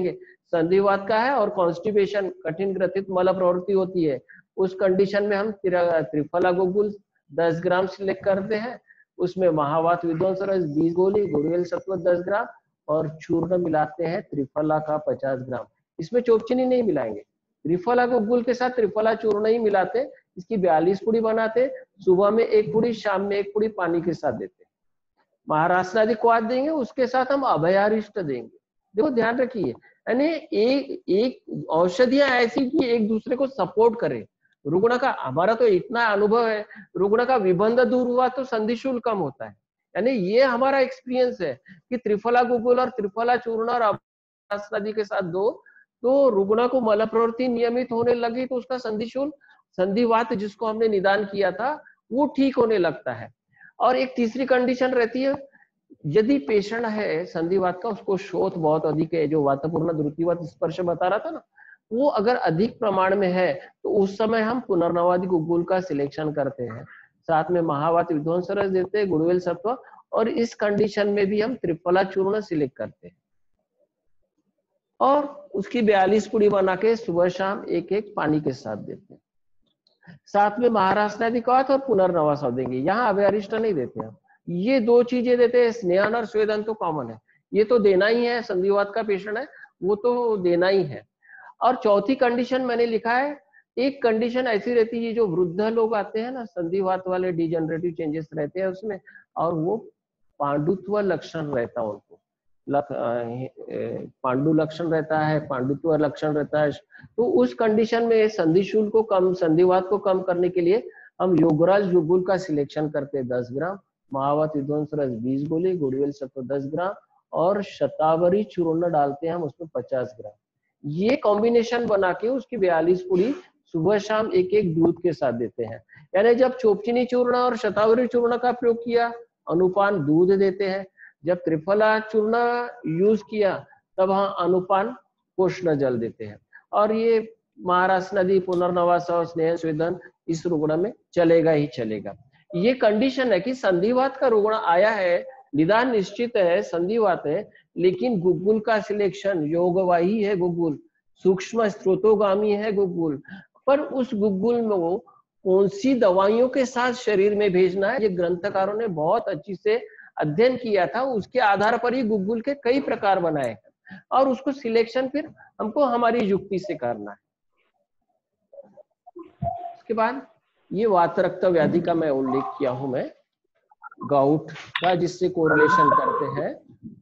संधिवात का है और कॉन्स्टिपेशन कठिन ग्रथित मल प्रवृत्ति होती है, उस कंडीशन में हम त्रिफला गुगुल 10 ग्राम सिलेक्ट करते हैं, उसमें महावात विध्वंस रस 20 गोली, गुड़वेल सत्व 10 ग्राम और चूर्ण मिलाते हैं त्रिफला का 50 ग्राम। इसमें चोपचीनी नहीं मिलाएंगे, त्रिफला गुगुल के साथ त्रिफला चूर्ण ही मिलाते, इसकी 42 पुड़ी बनाते, सुबह में 1 पुड़ी, शाम में 1 पुड़ी पानी के साथ देते। महाराष्ट्र आदि क्वाथ देंगे, उसके साथ हम अभयारिष्ट देंगे। देखो ध्यान रखिए, यानी एक औषधियां ऐसी कि एक दूसरे को सपोर्ट करे। रुग्ण का, हमारा तो इतना अनुभव है, रुग्ण का विबंध दूर हुआ तो संधि शूल कम होता है, यानी ये हमारा एक्सपीरियंस है कि त्रिफला गुगुल और त्रिफला चूर्ण और महाराष्ट्र आदि के साथ दो तो रुग्ण को मल प्रवृत्ति नियमित होने लगी तो उसका संधिशूल, संधिवात जिसको हमने निदान किया था वो ठीक होने लगता है। और एक तीसरी कंडीशन रहती है, यदि पेशेंट है संधिवात का, उसको शोथ बहुत अधिक है, जो वातपूर्ण द्रुतिवात स्पर्श बता रहा था ना, वो अगर अधिक प्रमाण में है तो उस समय हम पुनर्नवादि गुगुल का सिलेक्शन करते हैं, साथ में महावात विध्वंस रस देते हैं, गुड़वेल सत्व, और इस कंडीशन में भी हम त्रिफला चूर्ण सिलेक्ट करते हैं और उसकी 42 पुड़ी बना के सुबह शाम 1-1 पानी के साथ देते हैं। साथ में महाराष्ट्र आदि क्वाथ और पुनर्नवास देंगे, यहाँ अभयारिष्ट नहीं देते हम। ये 2 चीजें देते हैं, स्नेहन और स्वेदन तो कॉमन है, ये तो देना ही है, संधिवात का पेशेंट है वो तो देना ही है। और चौथी कंडीशन मैंने लिखा है, एक कंडीशन ऐसी रहती है, जो वृद्ध लोग आते हैं ना, संधिवात वाले डिजेनरेटिव चेंजेस रहते हैं उसमें, और वो पांडुत्व लक्षण रहता है, उनको पांडु लक्षण रहता है, पांडुत्व लक्षण रहता है, तो उस कंडीशन में संधिशूल को कम, संधिवात को कम करने के लिए हम योगराज युगुल का सिलेक्शन करते हैं 10 ग्राम, महावात विध्वंस रस 20 गोली, गुड़वेल सत्व 10 ग्राम और शतावरी चूर्ण डालते हैं हम उसमें 50 ग्राम। ये कॉम्बिनेशन बना के उसकी 42 पुड़ी सुबह शाम 1-1 दूध के साथ देते हैं। यानी जब चोपचीनी चूर्ण और शतावरी चूर्ण का प्रयोग किया अनुपान दूध देते हैं, जब त्रिफला चूर्ण यूज किया तब हाँ अनुपान पोषण जल देते हैं। और ये महाराष्ट्र नदी, पुनर्नवास और स्नेह स्वेदन इस रुग्ण में चलेगा ही चलेगा। ये कंडीशन है कि संधिवात का रुग्ण आया है, निदान निश्चित है, संधिवात है, लेकिन गुगुल का सिलेक्शन योगवाही है, गुगुल सूक्ष्म स्रोतोगामी है गुगुल, पर उस गुगुल में वो कौन सी दवाइयों के साथ शरीर में भेजना है, ये ग्रंथकारों ने बहुत अच्छी से अध्ययन किया था, उसके आधार पर ही गुगुल के कई प्रकार बनाए हैं और उसको सिलेक्शन फिर हमको हमारी युक्ति से करना है। उसके बाद ये वात रक्त व्याधि का मैं उल्लेख किया हूं, मैं गाउट का जिससे कोरिलेशन करते हैं,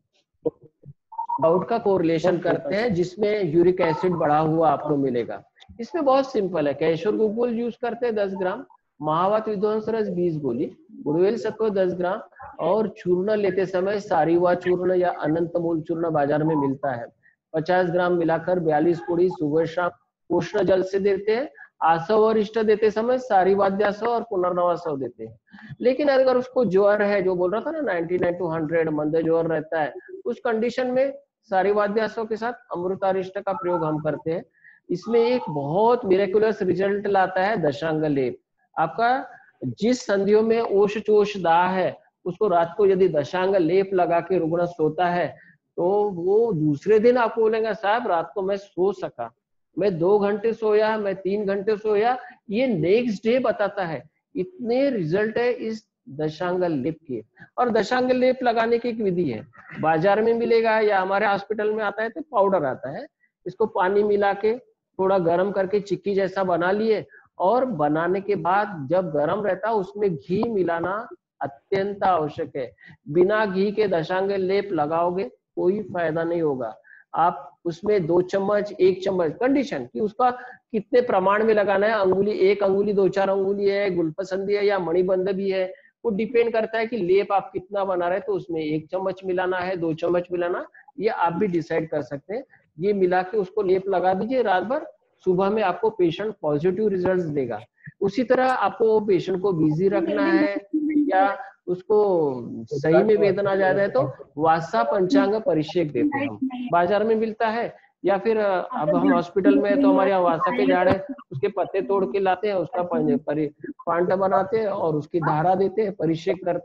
गाउट का कोरिलेशन करते हैं जिसमें यूरिक एसिड बढ़ा हुआ आपको मिलेगा। इसमें बहुत सिंपल है, कैशोर गुगुल यूज करते हैं 10 ग्राम, महावात विध्वंस रस 20 गोली, गुड़वेल सत्व 10 ग्राम और चूर्ण लेते समय सारीवा चूर्ण या अनंत मूल चूर्ण बाजार में मिलता है, 50 ग्राम मिलाकर 42 पुड़ी सुबह शाम उष्ण जल से देते हैं। आसव और इष्ट देते समय सारीवाद्यासव और पुनर्नवासव देते हैं। लेकिन अगर उसको ज्वर है, जो बोल रहा था ना 99 to 100 मंद ज्वर रहता है, उस कंडीशन में सारीवाद्यासव के साथ अमृतारिष्ट का प्रयोग हम करते हैं। इसमें एक बहुत मिरेकुलस रिजल्ट लाता है दशांग लेप। आपका जिस संधियों में ओश चोश दाह है उसको रात को यदि दशांग लेप लगा के रुग्ण सोता है तो वो दूसरे दिन आपको बोलेंगे साहब रात को मैं सो सका, मैं 2 घंटे सोया, मैं 3 घंटे सोया, ये नेक्स्ट डे बताता है। इतने रिजल्ट है इस दशांग लेप के। और दशांग लेप लगाने की एक विधि है, बाजार में मिलेगा या हमारे हॉस्पिटल में आता है तो पाउडर आता है, इसको पानी मिला के थोड़ा गर्म करके चिक्की जैसा बना लिए और बनाने के बाद जब गर्म रहता है उसमें घी मिलाना अत्यंत आवश्यक है। बिना घी के दशांग लेप लगाओगे कोई फायदा नहीं होगा। आप उसमें 2 चम्मच 1 चम्मच, कंडीशन कि उसका कितने प्रमाण में लगाना है, अंगुली 1 अंगुली 2-4 अंगुली है, गुलपसंदी है या मणिबंध भी है, वो डिपेंड करता है कि लेप आप कितना बना रहे, तो उसमें 1 चम्मच मिलाना है, 2 चम्मच मिलाना, ये आप भी डिसाइड कर सकते हैं। ये मिला के उसको लेप लगा दीजिए रात भर, सुबह में आपको पेशेंट पॉजिटिव रिजल्ट्स देगा। उसी तरह आपको पेशेंट को बिजी रखना है या उसको सही में वेदना ज्यादा है तो वासा पंचांग परिषेक देते हैं, हम बाजार में मिलता है, या फिर अब हम हॉस्पिटल में है तो हमारे यहाँ वासा के झाड़ है, उसके पत्ते तोड़ के लाते हैं, उसका पांड बनाते हैं और उसकी धारा देते हैं, परिषेक करते हैं।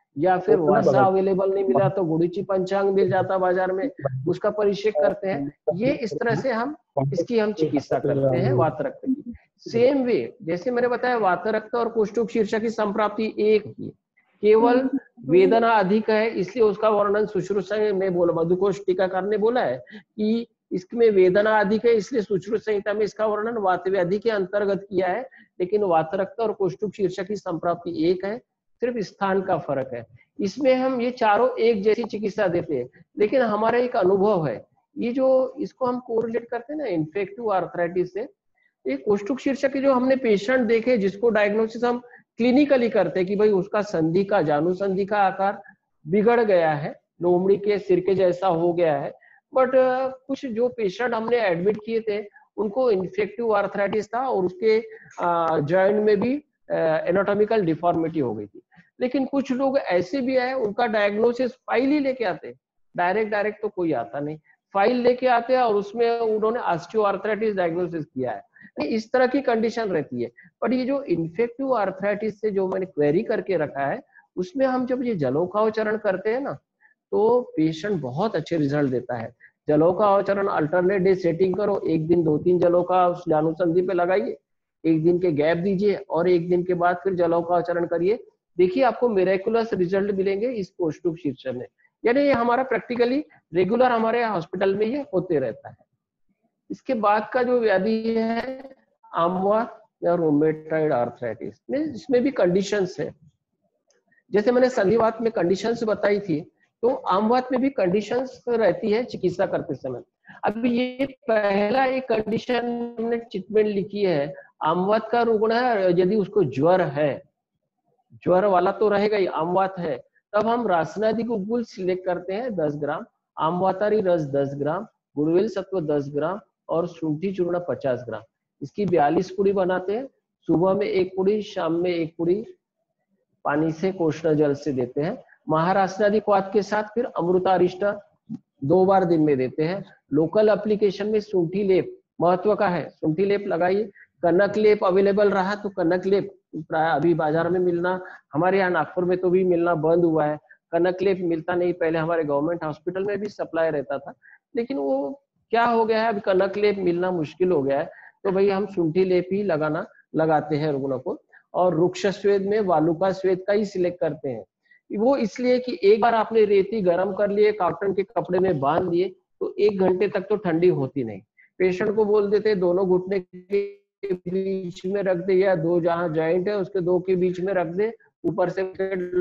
या फिर वासा अवेलेबल नहीं मिला तो गुड़ीची पंचांग मिल जाता बाजार में, उसका परिचय करते हैं। ये इस तरह से हम इसकी हम चिकित्सा करते हैं वात रक्त की। सेम वे जैसे मैंने बताया वात रक्त और कुष्ठुक शीर्षक की संप्राप्ति एक ही, केवल वेदना अधिक है इसलिए उसका वर्णन सुश्रुत में बोला, मधुकोश टीकाकार ने बोला है कि इसमें वेदना अधिक है इसलिए सुश्रुत संहिता में इसका वर्णन वात व्याधि के अंतर्गत किया है। लेकिन वात रक्त और कुष्ठुक शीर्षक की संप्राप्ति एक है, सिर्फ स्थान का फर्क है। इसमें हम ये चारों एक जैसी चिकित्सा देते हैं, लेकिन हमारा एक अनुभव है, ये जो इसको हम कोरिलेट करते हैं ना इन्फेक्टिव आर्थराइटिस से, ये कुष्ठुक शीर्षक के जो हमने पेशेंट देखे जिसको डायग्नोसिस हम क्लिनिकली करते हैं कि भाई उसका संधि का जानु संधि का आकार बिगड़ गया है, लोमड़ी के सिर के जैसा हो गया है, बट कुछ जो पेशेंट हमने एडमिट किए थे उनको इन्फेक्टिव आर्थराइटिस था और उसके जॉइंट में भी एनाटॉमिकल डिफॉर्मिटी हो गई थी। लेकिन कुछ लोग ऐसे भी आए उनका डायग्नोसिस फाइल ही लेके आते, डायरेक्ट तो कोई आता नहीं, फाइल लेके आते हैं और उसमें उन्होंने ऑस्टियोआर्थराइटिस डायग्नोसिस किया है। इस तरह की कंडीशन रहती है। पर ये जो इन्फेक्टिव आर्थराइटिस से जो मैंने क्वेरी करके रखा है उसमें हम जब ये जलोकावचरण करते हैं ना तो पेशेंट बहुत अच्छे रिजल्ट देता है। जलोकावचरण अल्टरनेट डे सेटिंग करो, एक दिन 2-3 जलोका उस जानु संधि पे लगाइए, एक दिन के गैप दीजिए और एक दिन के बाद फिर जलोकावचरण करिए, देखिए आपको मिरेकुलस रिजल्ट मिलेंगे इस कुष्ठुक शीर्षक में। यानी ये हमारा प्रैक्टिकली रेगुलर हमारे हॉस्पिटल में ये होते रहता है। इसके बाद का जो व्याधि है आमवात या रोमेटॉइड आर्थराइटिस में, इसमें भी कंडीशंस है। जैसे मैंने संधिवात में कंडीशंस बताई थी, तो आमवात में भी कंडीशंस रहती है चिकित्सा करते समय। अब ये पहला एक कंडीशन हमने ट्रीटमेंट लिखी है, आमवात का रुग्ण है, यदि उसको ज्वर है, ज्वर वाला तो रहेगा ही, आमवात है, तब हम रासनादि गुग्गुल सिलेक्ट करते हैं 10 ग्राम, आमवातारी रस 10 ग्राम, गुड़वेल सत्व 10 ग्राम और शुंठी चूर्ण 50 ग्राम। इसकी 42 पुड़ी बनाते हैं, सुबह में 1 पुड़ी, शाम में 1 पुड़ी पानी से कोष्ण जल से देते हैं। महारासनादि क्वाथ के साथ फिर अमृतारिष्टा 2 बार दिन में देते हैं। लोकल एप्लीकेशन में शुंठी लेप महत्व का है, शुंठी लेप लगाइए। कनक लेप अवेलेबल रहा तो कनक लेप प्राय अभी बाजार में मिलना, हमारे यहाँ नागपुर में तो भी मिलना बंद हुआ है, कनक लेप मिलता नहीं, पहले हमारे गवर्नमेंट हॉस्पिटल में भी सप्लाई रहता था, लेकिन वो क्या हो गया है अभी कनक लेप मिलना मुश्किल हो गया है, तो भाई हम शुंठी लेप ही लगाते हैं रुग्णों को। और रुक्ष स्वेद में वालुका स्वेद का ही सिलेक्ट करते हैं, वो इसलिए कि एक बार आपने रेती गर्म कर लिए, कॉटन के कपड़े में बांध लिए तो 1 घंटे तक तो ठंडी होती नहीं। पेशेंट को बोल देते दोनों घुटने के बीच में रख दे या 2 जहां जॉइंट है उसके 2 के बीच में रख दे, ऊपर से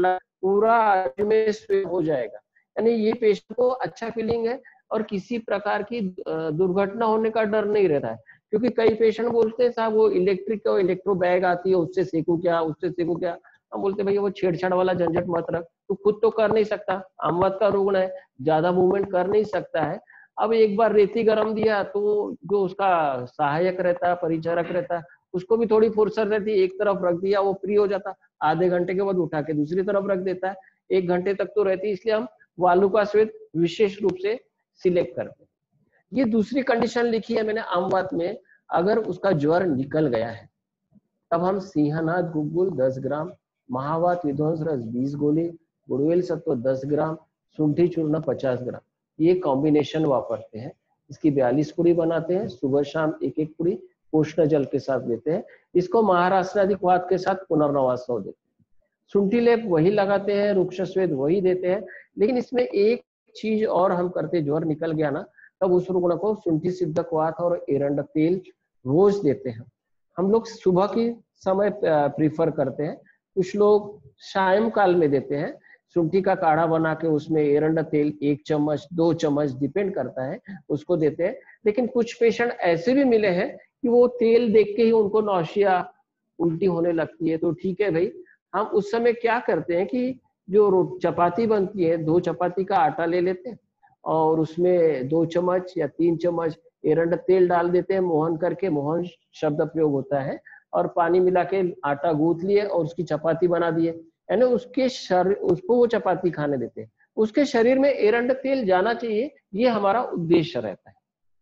पूरा में स्वेद हो जाएगा। यानी ये पेशेंट को अच्छा फीलिंग है और किसी प्रकार की दुर्घटना होने का डर नहीं रहता है। क्योंकि कई पेशेंट बोलते हैं साहब वो इलेक्ट्रिक और इलेक्ट्रो बैग आती है उससे सेकू क्या, उससे सेकू क्या। हम बोलते भैया वो छेड़छाड़ वाला झंझट मत रख, तू खुद तो कर नहीं सकता, आमवात का रुग्ण है, ज्यादा मूवमेंट कर नहीं सकता है। अब एक बार रेती गरम दिया तो जो उसका सहायक रहता है, परिचारक रहता है, उसको भी थोड़ी फुर्सत रहती है, एक तरफ रख दिया वो फ्री हो जाता, आधे घंटे के बाद उठा के दूसरी तरफ रख देता है, 1 घंटे तक तो रहती है। इसलिए हम वालुका स्वेद विशेष रूप से सिलेक्ट करते हैं। ये दूसरी कंडीशन लिखी है मैंने आमवात में, अगर उसका ज्वर निकल गया है तब हम सिंहनाद गुग्गुल 10 ग्राम, महावात विध्वंस रस 20 गोली, गुड़वेल सत्व 10 ग्राम, शुंठी चूर्ण 50 ग्राम, ये कॉम्बिनेशन वापरते हैं। इसकी 42 पुड़ी बनाते हैं, सुबह शाम 1-1 पुड़ी उष्ण जल के साथ लेते हैं। इसको महाराष्ट्रादि क्वाथ के साथ पुनर्नवास देते हैं। शुंठी लेप वही लगाते हैं, रुक्ष स्वेद वही देते हैं, लेकिन इसमें एक चीज और हम करते, ज्वर निकल गया ना तब उस रुग्ण को शुंठी सिद्ध क्वाथ और एरंड तेल रोज देते हैं। हम लोग सुबह की समय प्रीफर करते हैं, कुछ लोग सायं काल में देते हैं। शुंठी का काढ़ा बना के उसमें एरंड तेल 1 चम्मच 2 चम्मच डिपेंड करता है उसको देते हैं। लेकिन कुछ पेशेंट ऐसे भी मिले हैं कि वो तेल देख के ही उनको नौशिया उल्टी होने लगती है, तो ठीक है भाई, हम उस समय क्या करते हैं कि जो चपाती बनती है 2 चपाती का आटा ले लेते हैं और उसमें 2 चम्मच या 3 चम्मच एरंड तेल डाल देते हैं, मोहन करके, मोहन शब्द प्रयोग होता है, और पानी मिला के आटा गूंथ लिए और उसकी चपाती बना दिए, यानी उसके शरीर उसको वो चपाती खाने देते हैं, उसके शरीर में एरंड तेल जाना चाहिए, ये हमारा उद्देश्य रहता है।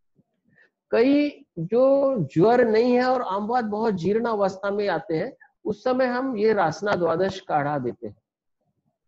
कई जो ज्वर नहीं है और आमवात बहुत जीर्ण अवस्था में आते हैं, उस समय हम ये रासना द्वादश काढ़ा देते हैं,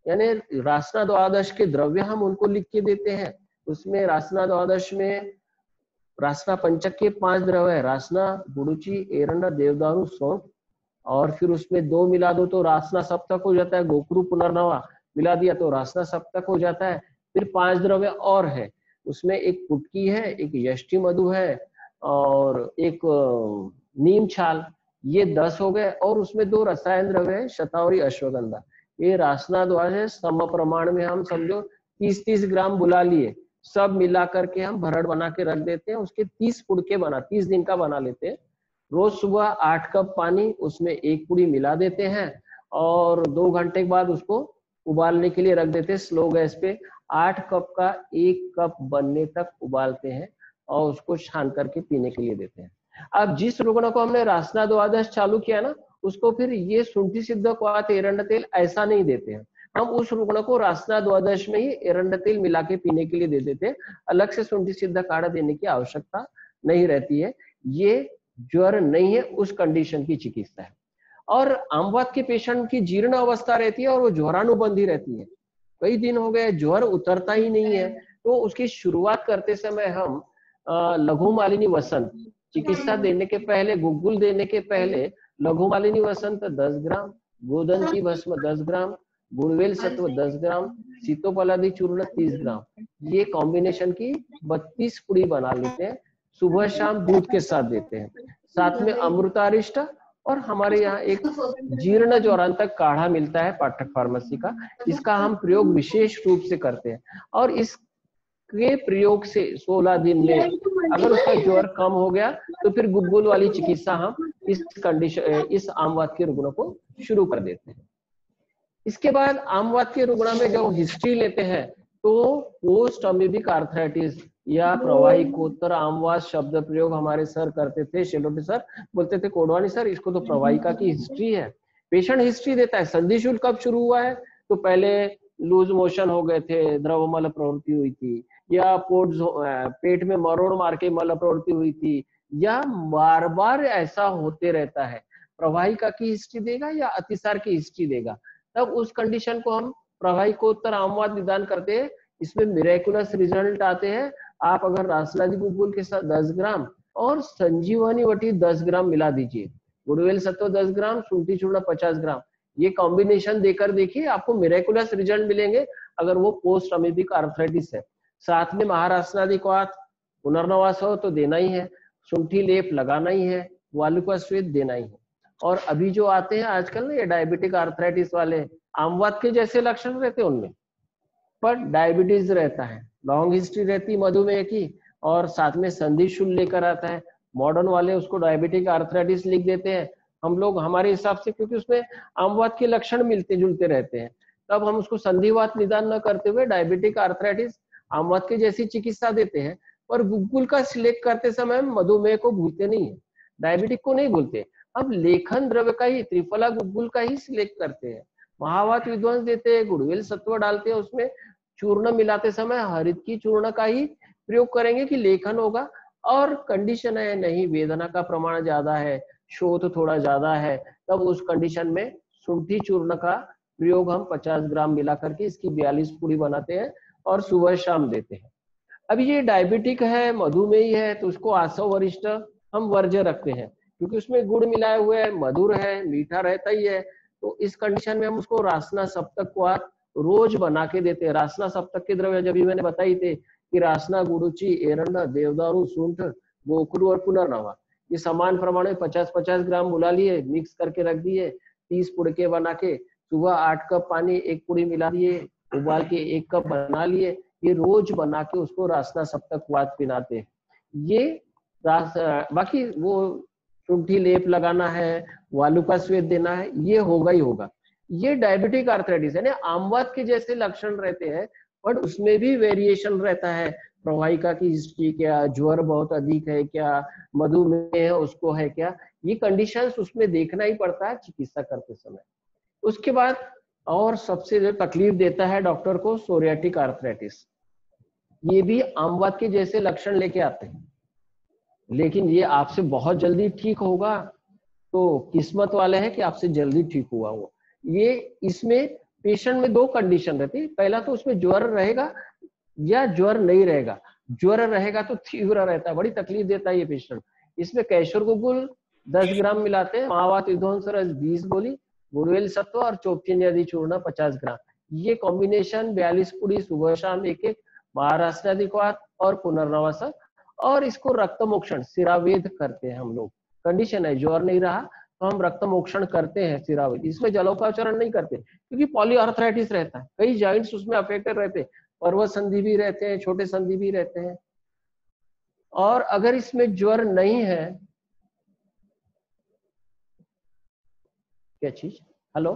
यानी रासना द्वादश के द्रव्य हम उनको लिख के देते हैं। उसमें रासना द्वादश में रासना पंचक के 5 द्रव्य है, रासना, गुड़ुचि, एरंड, देवदारू, सौंठ, और फिर उसमें 2 मिला दो तो रासना सप्तक हो जाता है। गोखरू पुनर्नवा मिला दिया तो रासना सप्तक हो जाता है। फिर 5 द्रव्य और है, उसमें एक पुटकी है, एक यष्टि मधु है और एक नीम छाल, ये 10 हो गए। और उसमें 2 रसायन द्रव्य है, शतावरी, अश्वगंधा। ये रासना द्वारा सम प्रमाण में हम समझो 30-30 ग्राम बुला लिए, सब मिला करके हम भरड़ बना के रख देते हैं। उसके 30 पुड़के 30 दिन का बना लेते हैं। रोज सुबह 8 कप पानी, उसमें 1 पुड़ी मिला देते हैं और 2 घंटे के बाद उसको उबालने के लिए रख देते हैं स्लो गैस पे। 8 कप का 1 कप बनने तक उबालते हैं और उसको छान करके पीने के लिए देते हैं। अब जिस रुग्ण को हमने रासना द्वादश चालू किया ना, उसको फिर ये शुंठी सिद्ध क्वाथ एरंड तेल ऐसा नहीं देते हैं। हम उस रुग्ण को रासना द्वादश में ही एरंड तेल मिला के पीने के लिए दे देते हैं। अलग से शुंठी सिद्ध काढ़ा देने की आवश्यकता नहीं रहती है। ये ज्वर नहीं है, उस कंडीशन की चिकित्सा है। और आमवात के पेशेंट की जीर्ण अवस्था रहती है और वो ज्वरानुबंधी रहती है, कई दिन हो गए ज्वर उतरता ही नहीं है, तो उसकी शुरुआत करते समय हम लघु मालिनी वसंत चिकित्सा देने के पहले, गुग्गुल देने के पहले लघु मालिनी वसंत 10 ग्राम, गोदन की भस्म 10 ग्राम, गुड़वेल सत्व 10 ग्राम, सीतोपलादी चूर्ण 30 ग्राम, ये कॉम्बिनेशन की 32 पुड़ी बना लेते हैं। सुबह शाम दूध के साथ देते हैं। साथ में अमृतारिष्ट और हमारे यहाँ एक जीर्ण ज्वरांतक काढ़ा मिलता है पाठक फार्मेसी का, इसका हम प्रयोग विशेष रूप से करते हैं। और इसके प्रयोग से 16 दिन में अगर उसका ज्वर कम हो गया तो फिर गुग्गुल वाली चिकित्सा हम इस आमवात के रुग्ण को शुरू कर देते हैं। इसके बाद आमवात के रुग्ण में जब हिस्ट्री लेते हैं तो पोस्ट अमीबिक आर्थराइटिस या प्रवाहिकोत्तर आमवात शब्द प्रयोग हमारे सर करते थे, शेलोटी सर बोलते थे कोडवानी सर इसको तो प्रवाहिका की हिस्ट्री है। पेशेंट हिस्ट्री देता है, संधि शूल कब शुरू हुआ है, तो पहले लूज मोशन हो गए थे, द्रवमल प्रवृत्ति हुई थी, या पेट में मरोड़ मार के मल प्रवृत्ति हुई थी, या बार बार ऐसा होते रहता है। प्रवाहिका की हिस्ट्री देगा या अतिसार की हिस्ट्री देगा, तब उस कंडीशन को हम प्रवाहिकोत्तर आमवात निदान करते हैं। इसमें मिरेकुलस रिजल्ट आते हैं। आप अगर रासनादी गुग्गुल के साथ 10 ग्राम और संजीवनी वटी 10 ग्राम मिला दीजिए, गुड़वेल सत्व 10 ग्राम, शुंठी चूर्ण 50 ग्राम, ये कॉम्बिनेशन देकर देखिए आपको मिरेकुलस रिजल्ट मिलेंगे अगर वो पोस्ट अमीबिक आर्थराइटिस है। साथ में महारासनादी क्वाथ पुनर्नवास हो तो देना ही है, शुंठी लेप लगाना ही है, वालुका श्वेत देना ही है। और अभी जो आते हैं आजकल ना ये डायबिटिक आर्थराइटिस वाले, आमवात के जैसे लक्षण रहते हैं उनमें, पर डायबिटीज रहता है, लॉन्ग हिस्ट्री रहती मधुमेह की, और साथ में संधि शूल लेकर आता है। मॉडर्न वाले उसको डायबिटिक आर्थराइटिस लिख देते हैं हम लोग हमारे हिसाब से, क्योंकि उसमें आमवात के लक्षण मिलते जुलते रहते हैं, तब हम उसको संधिवात निदान न करते हुए डायबिटिक आर्थराइटिस आमवात के जैसी चिकित्सा देते हैं। पर गुग्गुल का सिलेक्ट करते समय हम मधुमेह को भूलते नहीं है, डायबिटिक को नहीं भूलते, अब लेखन द्रव्य का ही त्रिफला गुग्गुल का ही सिलेक्ट करते हैं। महावात विध्वंस देते हैं, गुड़वेल सत्व डालते हैं, उसमें चूर्ण मिलाते समय हरित की चूर्ण का ही प्रयोग करेंगे कि लेखन होगा। और कंडीशन है नहीं वेदना का प्रमाण ज्यादा है, शोथ थोड़ा ज्यादा है, तब उस कंडीशन में शुंठी चूर्ण का प्रयोग हम 50 ग्राम मिला करके इसकी 42 पूड़ी बनाते हैं और सुबह शाम देते हैं। अब ये डायबिटिक है, मधुमेही है, तो उसको आसव वरिष्ठ हम वर्ज्य रखते हैं क्योंकि उसमें गुड़ मिलाए हुए है, मधुर है, मीठा रहता ही है। तो इस कंडीशन में हम उसको रासना सप्तक क्वाथ रोज बना के देते हैं। रासना सप्तक के द्रव्य जब भी मैंने बताई थे कि रासना, गुड़ुचि, एरंड, देवदारू, सूंठ, गोखरू और पुनर्नवा, ये समान प्रमाण में 50-50 ग्राम बुला लिए, मिक्स करके रख दिए, 30 पुड़के बना के सुबह 8 कप पानी 1 पुड़ी मिला दिए, उबाल के 1 कप बना लिए, ये रोज बना के उसको रासना सप्तक क्वाथ पिलाते हैं। ये बाकी वो शुंठी लेप लगाना है, वालुका श्वेत देना है, ये होगा ही होगा। ये डायबिटिक आर्थराइटिस है ना, आमवात के जैसे लक्षण रहते हैं बट उसमें भी वेरिएशन रहता है। प्रवाहिका की हिस्ट्री क्या, ज्वर बहुत अधिक है क्या, मधुमेह है उसको है क्या, ये कंडीशंस उसमें देखना ही पड़ता है चिकित्सा करते समय। उसके बाद और सबसे जो तकलीफ देता है डॉक्टर को सोरियाटिक आर्थराइटिस, ये भी आमवात के जैसे लक्षण लेके आते हैं, लेकिन ये आपसे बहुत जल्दी ठीक होगा तो किस्मत वाले हैं कि आपसे जल्दी ठीक हुआ वो। ये इसमें पेशेंट में दो कंडीशन रहती है, पहला तो उसमें ज्वर रहेगा या ज्वर नहीं रहेगा। ज्वर रहेगा तो तीव्र रहता है, बड़ी तकलीफ देता है ये पेशेंट। इसमें कैशोर गुगुल 10 ग्राम मिलाते हैं, मावात विध्वंसरस 20 गोली, गुड़वेल सत्व और चोपचिन आदि चूर्ण 50 ग्राम। ये कॉम्बिनेशन 42 पुड़ी सुबह शाम एक एक, महाराष्ट्राधिकवात और पुनर्नवासा, और इसको रक्त मोक्षण सिरावेद करते हैं हम लोग। कंडीशन है ज्वर नहीं रहा तो हम रक्त मोक्षण करते हैं सिरावेद। इसमें जलोपाचरण नहीं करते क्योंकि पॉलीआर्थराइटिस रहता है, कई जॉइंट्स उसमें अफेक्टेड रहते हैं, पर्वत संधि भी रहते हैं, छोटे संधि भी रहते हैं। और अगर इसमें ज्वर नहीं है, क्या चीज, हेलो,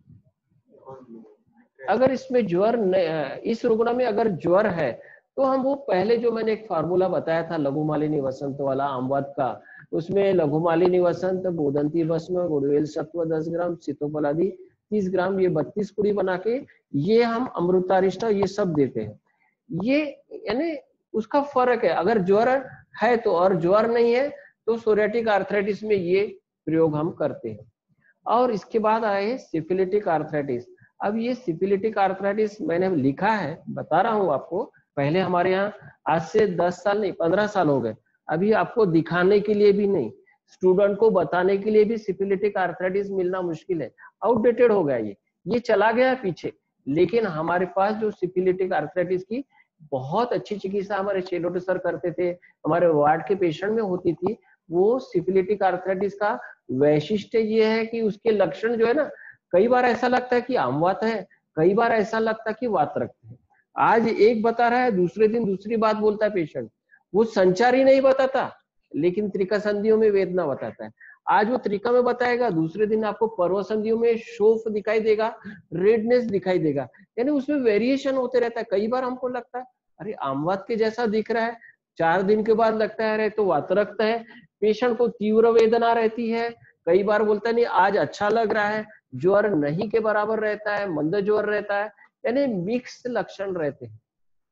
अगर इसमें ज्वर इस रुग्ण में अगर ज्वर है तो हम वो पहले जो मैंने एक फार्मूला बताया था लघुमालिनी वसंत वाला आमवात का, उसमें लघुमालिनी वसंत, बोदंती भस्म, गुड़वेल सत्व 10 ग्राम, सीतोफलादि 30 ग्राम, ये 32 पुड़ी बना के ये हम अमृतारिष्टा ये सब देते हैं। ये यानी उसका फर्क है, अगर ज्वर है तो, और ज्वर नहीं है तो सोरियाटिक आर्थराइटिस में ये प्रयोग हम करते हैं। और इसके बाद आए सिफिलिटिक आर्थराइटिस। अब ये सिफिलिटिक आर्थराइटिस मैंने लिखा है, बता रहा हूँ आपको, पहले हमारे यहाँ आज से 10 साल नहीं 15 साल हो गए, अभी आपको दिखाने के लिए भी नहीं, स्टूडेंट को बताने के लिए भी सिफिलिटिक आर्थराइटिस मिलना मुश्किल है, आउटडेटेड हो गया, ये चला गया पीछे। लेकिन हमारे पास जो सिफिलिटिक आर्थराइटिस की बहुत अच्छी चिकित्सा हमारे चेलोटे सर करते थे, हमारे वार्ड के पेशेंट में होती थी। वो सिफिलिटिक आर्थराइटिस का वैशिष्ट्य ये है कि उसके लक्षण जो है ना, कई बार ऐसा लगता है कि आमवात है, कई बार ऐसा लगता है कि वात रक्त है। आज एक बता रहा है, दूसरे दिन दूसरी बात बोलता है पेशेंट, वो संचार ही नहीं बताता लेकिन त्रिका संधियों में वेदना बताता है। आज वो त्रिका में बताएगा, दूसरे दिन आपको पर्व संधियों में शोफ दिखाई देगा, रेडनेस दिखाई देगा, यानी उसमें वेरिएशन होते रहता है। कई बार हमको लगता है अरे आमवात के जैसा दिख रहा है, 4 दिन के बाद लगता है अरे तो वात रक्त है। पेशेंट को तीव्र वेदना रहती है, कई बार बोलता नहीं आज अच्छा लग रहा है, ज्वर नहीं के बराबर रहता है, मंद ज्वर रहता है, यानी मिक्स लक्षण रहते हैं।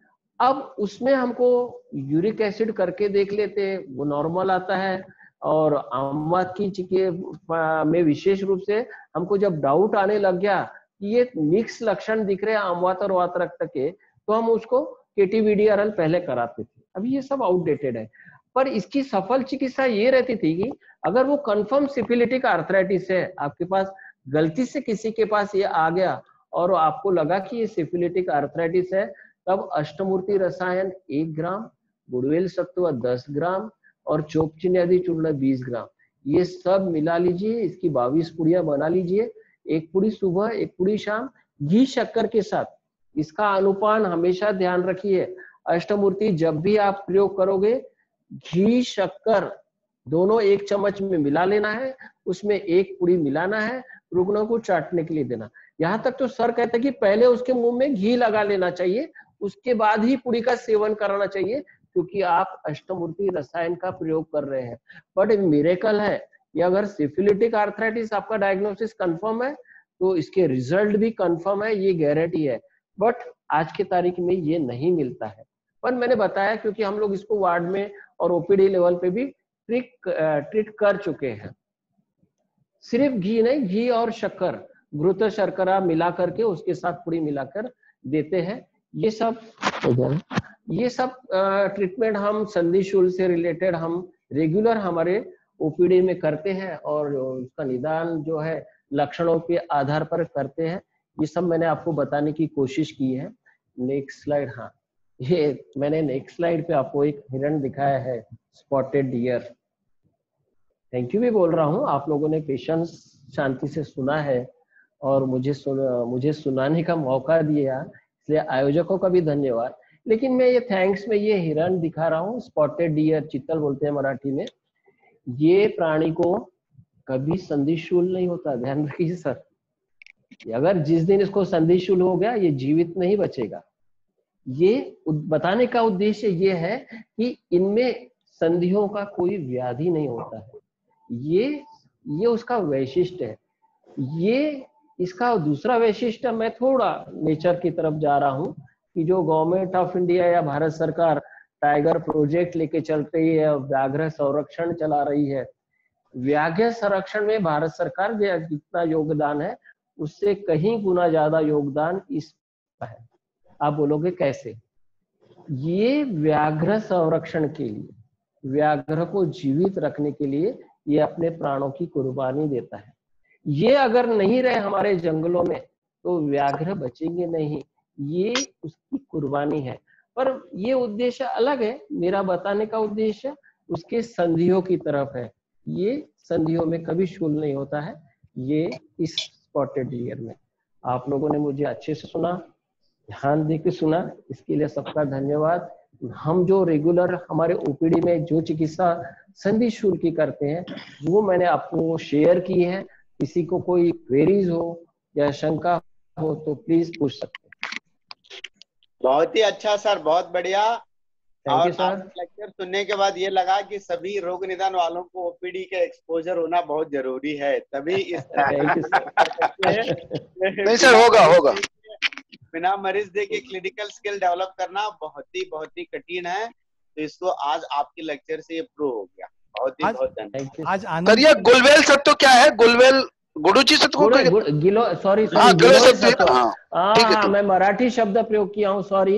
अब उसमें हमको यूरिक एसिड करके देख लेते हैं, वो नॉर्मल आता है। और आमवात की चिकित्सा में विशेष रूप से हमको जब डाउट आने लग गया कि ये मिक्स लक्षण दिख रहे हैं आमवात और वात रक्त के, तो हम उसको केटीवीडीआरएल पहले कराते थे। अभी ये सब आउटडेटेड है, पर इसकी सफल चिकित्सा ये रहती थी कि अगर वो कंफर्म सिफिलिटिक आर्थराइटिस है, आपके पास गलती से किसी के पास ये आ गया और आपको लगा कि ये सिफिलिटिक आर्थराइटिस है, तब अष्टमूर्ति रसायन 1 ग्राम, गुड़वेल सत्व 10 ग्राम और चोपचिन आदि चूर्ण 20 ग्राम, ये सब मिला लीजिए, इसकी 22 पुड़ियां बना लीजिए, 1 पुड़ी सुबह 1 पुड़ी शाम, घी शक्कर के साथ। इसका अनुपान हमेशा ध्यान रखिए, अष्टमूर्ति जब भी आप प्रयोग करोगे घी शक्कर दोनों 1 चम्मच में मिला लेना है, उसमें 1 पुड़ी मिलाना है, रुग्णों को चाटने के लिए देना। यहाँ तक तो सर कहते हैं कि पहले उसके मुंह में घी लगा लेना चाहिए, उसके बाद ही पुड़ी का सेवन कराना चाहिए, क्योंकि आप अष्टमूर्ति रसायन का प्रयोग कर रहे हैं। बट मिरेकल है, ये अगर सिफिलिटिक आर्थराइटिस आपका डायग्नोसिस कंफर्म है तो इसके रिजल्ट भी कंफर्म है, ये गारंटी है। बट आज के तारीख में ये नहीं मिलता है, पर मैंने बताया क्योंकि हम लोग इसको वार्ड में और ओपीडी लेवल पे भी ट्रीट कर चुके हैं। सिर्फ घी नहीं, घी और शक्कर, घृत शर्करा मिला करके उसके साथ पुड़ी मिलाकर देते हैं। ये सब ट्रीटमेंट हम संधि शूल से रिलेटेड हम रेगुलर हमारे ओपीडी में करते हैं और उसका निदान जो है लक्षणों के आधार पर करते हैं। ये सब मैंने आपको बताने की कोशिश की है। Next slide. हाँ, ये मैंने नेक्स्ट स्लाइड पे आपको एक हिरण दिखाया है, स्पॉटेड डियर। थैंक यू भी बोल रहा हूँ, आप लोगों ने पेशेंस शांति से सुना है और मुझे सुनाने का मौका दिया, इसलिए आयोजकों का भी धन्यवाद। लेकिन मैं ये थैंक्स में ये हिरण दिखा रहा हूँ, स्पॉटेड डियर, चित्तल बोलते हैं मराठी में। ये प्राणी को कभी संधिशूल नहीं होता, ध्यान रखिए सर। अगर जिस दिन इसको संधिशूल हो गया ये जीवित नहीं बचेगा। ये बताने का उद्देश्य ये है कि इनमें संधियों का कोई व्याधि नहीं होता है, ये उसका वैशिष्ट्य है। ये इसका दूसरा वैशिष्ट्य, मैं थोड़ा नेचर की तरफ जा रहा हूँ कि जो गवर्नमेंट ऑफ इंडिया या भारत सरकार टाइगर प्रोजेक्ट लेके चल रही है, व्याघ्र संरक्षण चला रही है। व्याघ्र संरक्षण में भारत सरकार का जितना योगदान है उससे कहीं गुना ज्यादा योगदान इसका है। आप बोलोगे कैसे? ये व्याघ्र संरक्षण के लिए, व्याघ्र को जीवित रखने के लिए ये अपने प्राणों की कुर्बानी देता है। ये अगर नहीं रहे हमारे जंगलों में तो व्याघ्र बचेंगे नहीं, ये उसकी कुर्बानी है। पर ये उद्देश्य अलग है, मेरा बताने का उद्देश्य उसके संधियों की तरफ है। ये संधियों में कभी शूल नहीं होता है, ये इस स्पॉटेड डियर में। आप लोगों ने मुझे अच्छे से सुना, ध्यान दे के सुना, इसके लिए सबका धन्यवाद। हम जो रेगुलर हमारे ओपीडी में जो चिकित्सा संधि शूल की करते हैं वो मैंने आपको शेयर की है। किसी को कोई क्वेरीज हो या शंका हो तो प्लीज पूछ सकते हैं। बहुत ही अच्छा सर, बहुत बढ़िया। थैंक यू और सर। लेक्चर सुनने के बाद ये लगा कि सभी रोग निदान वालों को ओपीडी के एक्सपोजर होना बहुत जरूरी है, तभी इस थैंक यू सर। नहीं सर, होगा। बिना मरीज देखे क्लिनिकल स्किल डेवलप करना बहुत ही कठिन है। तो इसको आज आपके लेक्चर से ये प्रूव हो गया। बहुत धन्यवाद। आज सर ये गुलवेल सत्व क्या है? गुलवेल गुडुची सत्व सॉरी मैं मराठी शब्द प्रयोग किया हूँ, सॉरी।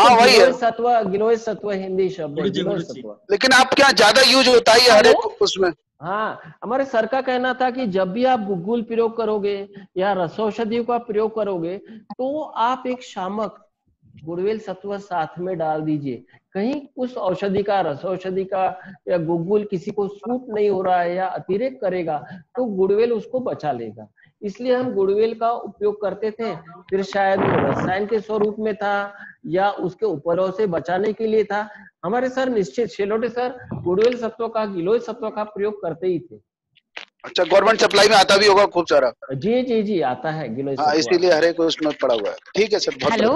गिलोय सत्व हिंदी शब्द है, गिलोय सत्व। लेकिन आप क्या ज्यादा यूज होता है हर एक उसमें? हाँ, हमारे सर का कहना था कि जब भी आप गुग्गुल प्रयोग करोगे या रसौषधियों का प्रयोग करोगे तो आप एक शामक गुड़वेल सत्व साथ में डाल दीजिए। कहीं उस औषधि का, रसौषधि का या गुग्गुल किसी को सूट नहीं हो रहा है या अतिरेक करेगा तो गुड़वेल उसको बचा लेगा। इसलिए हम गुड़वेल का उपयोग करते थे। फिर शायद वो रसायन के स्वरूप में था या उसके उपरों से बचाने के लिए था। हमारे सर निश्चित शेलोटे सर गुड़वेल सत्व का, गिलोय सत्व का प्रयोग करते ही थे। अच्छा, गवर्नमेंट सप्लाई में आता भी होगा खूब सारा? जी आता है गिलोय सत्व। हाँ, इसीलिए हर एक उसमें पड़ा हुआ है। ठीक है सर। हेलो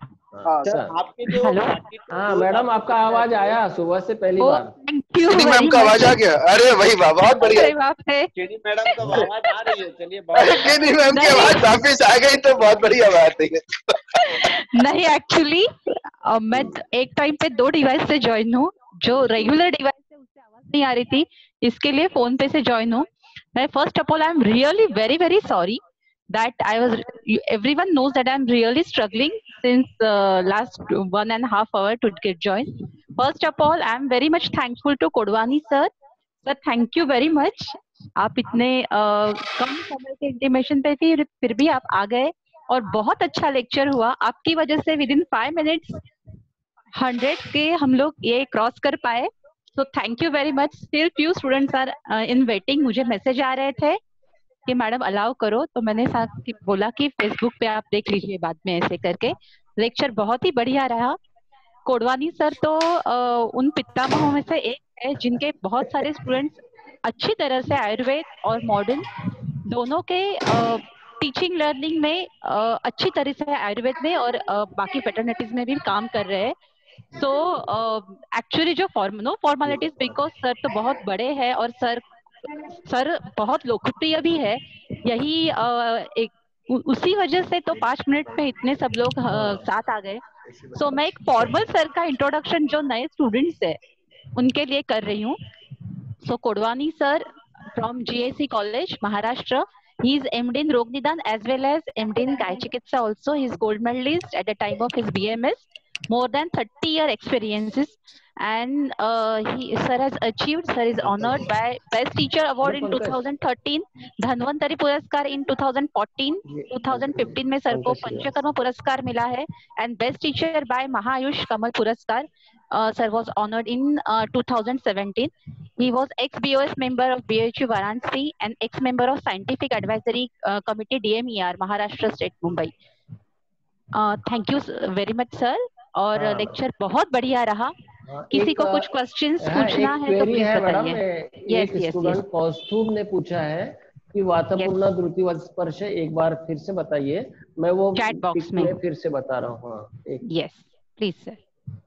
आपके जो हाँ मैडम, आपका आवाज आया सुबह से पहली बार। मैम का आवाज आ गया? अरे वही बहुत बढ़िया। मैडम का आवाज आ रही है, चलिए। मैम की आवाज वापिस आ गई तो बहुत बढ़िया बात है। नहीं, एक्चुअली मैं एक टाइम पे 2 डिवाइस से ज्वाइन हूँ। जो रेगुलर डिवाइस है उससे आवाज नहीं आ रही थी, इसके लिए फोन पे से ज्वाइन हूँ। मैं first of all I am really very sorry that everyone knows that I'm really struggling since last 1.5 hours to get joined. First of all, I'm very much thankful to Kodwani sir. Sir, thank you very much. आप इतने कम समय के intimation पे थी, फिर भी आप आ गए और बहुत अच्छा लेक्चर हुआ। आपकी वजह से विदिन 5 मिनट्स 100 के हम लोग ये क्रॉस कर पाए। So thank you very much. Still few students are in waiting. मुझे मैसेज आ रहे थे कि मैडम अलाउ करो, तो मैंने साथ बोला कि फेसबुक पे आप देख लीजिए बाद में, ऐसे करके। लेक्चर बहुत ही बढ़िया रहा। कोडवानी सर तो उन पितामहों में से एक है जिनके बहुत सारे स्टूडेंट्स अच्छी तरह से आयुर्वेद और मॉडर्न दोनों के टीचिंग लर्निंग में अच्छी तरह से आयुर्वेद में और बाकी फेटर्निटीज में भी काम कर रहे हैं। सो एक्चुअली जो नो फॉर्मेलिटीज, बिकॉज सर तो बहुत बड़े हैं और सर बहुत लोकप्रिय भी है। यही उसी वजह से तो 5 मिनट में इतने सब लोग साथ आ गए। सो मैं एक फॉर्मल सर का इंट्रोडक्शन जो नए स्टूडेंट्स है उनके लिए कर रही हूँ। So Kodwani sir from GAC college Maharashtra, he is MD in Rog Nidan as well as MD in Kai Chikitsa also. He is gold medalist at the time of his BMS, more than 30-year experiences, and sir is honored by Best Teacher Award in 2013, Dhanvantari पुरस्कार in 2014, 2015 में sir को पंचकर्म पुरस्कार मिला है, and Best Teacher by महाआयुष कमल पुरस्कार sir was honored in 2017. He was ex-BOS member of BHU Varanasi and ex-member of Scientific Advisory Committee DMER Maharashtra State Mumbai. Thank you very much sir. और lecture बहुत बढ़िया रहा। किसी को कुछ questions पूछना है तो प्लीज बताइए। एक स्टूडेंट कौस्तुभ ने पूछा है कि वातापूर्ण द्रुति स्पर्श एक बार फिर से बताइए। मैं वो चैट बॉक्स में फिर से बता रहा हूँ। Yes please sir.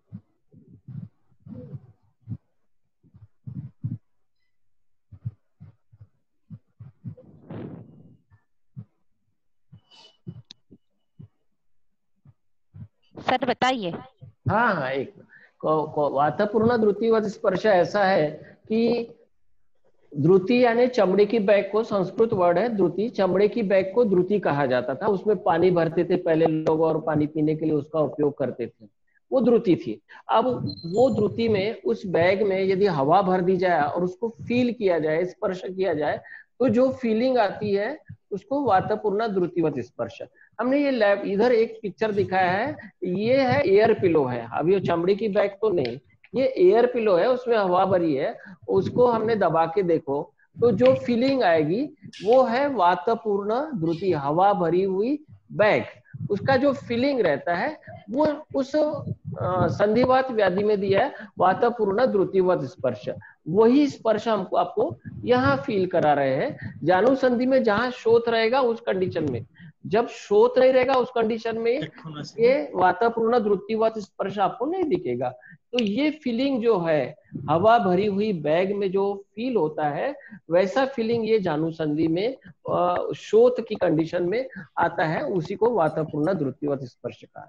सर बताइए। हाँ एक वातापूर्ण द्रुतिवत स्पर्श ऐसा है कि द्रुति यानी चमड़े की बैग को, संस्कृत वर्ड है द्रुति, चमड़े की बैग को द्रुति कहा जाता था। उसमें पानी भरते थे पहले लोग और पानी पीने के लिए उसका उपयोग करते थे, वो द्रुति थी। अब वो द्रुति में, उस बैग में यदि हवा भर दी जाए और उसको फील किया जाए, स्पर्श किया जाए, तो जो फीलिंग आती है उसको वातपूर्ण द्रुतिवत स्पर्श। हमने ये लैब इधर एक पिक्चर दिखाया है, ये है एयर पिलो है, अब ये चमड़ी की बैग तो नहीं, ये एयर पिलो है, उसमें हवा भरी है, उसको हमने दबा के देखो तो जो फीलिंग आएगी वो है वातपूर्ण द्रुति, हवा भरी हुई बैग, उसका जो फीलिंग रहता है वो उस संधिवात व्याधि में दिया है वातपूर्ण द्रुतिवत स्पर्श। वही स्पर्श हमको आपको यहाँ फील करा रहे हैं। जानू संधि में जहां शोथ रहेगा उस कंडीशन में, जब शोथ नहीं रहेगा उस कंडीशन में ये वातपूर्ण द्रुतिवत स्पर्श आपको नहीं दिखेगा। तो ये फीलिंग जो है हवा भरी हुई बैग में जो फील होता है, वैसा फीलिंग ये जानू संधि में शोथ की कंडीशन में आता है, उसी को वातपूर्ण द्रुतिवत स्पर्श का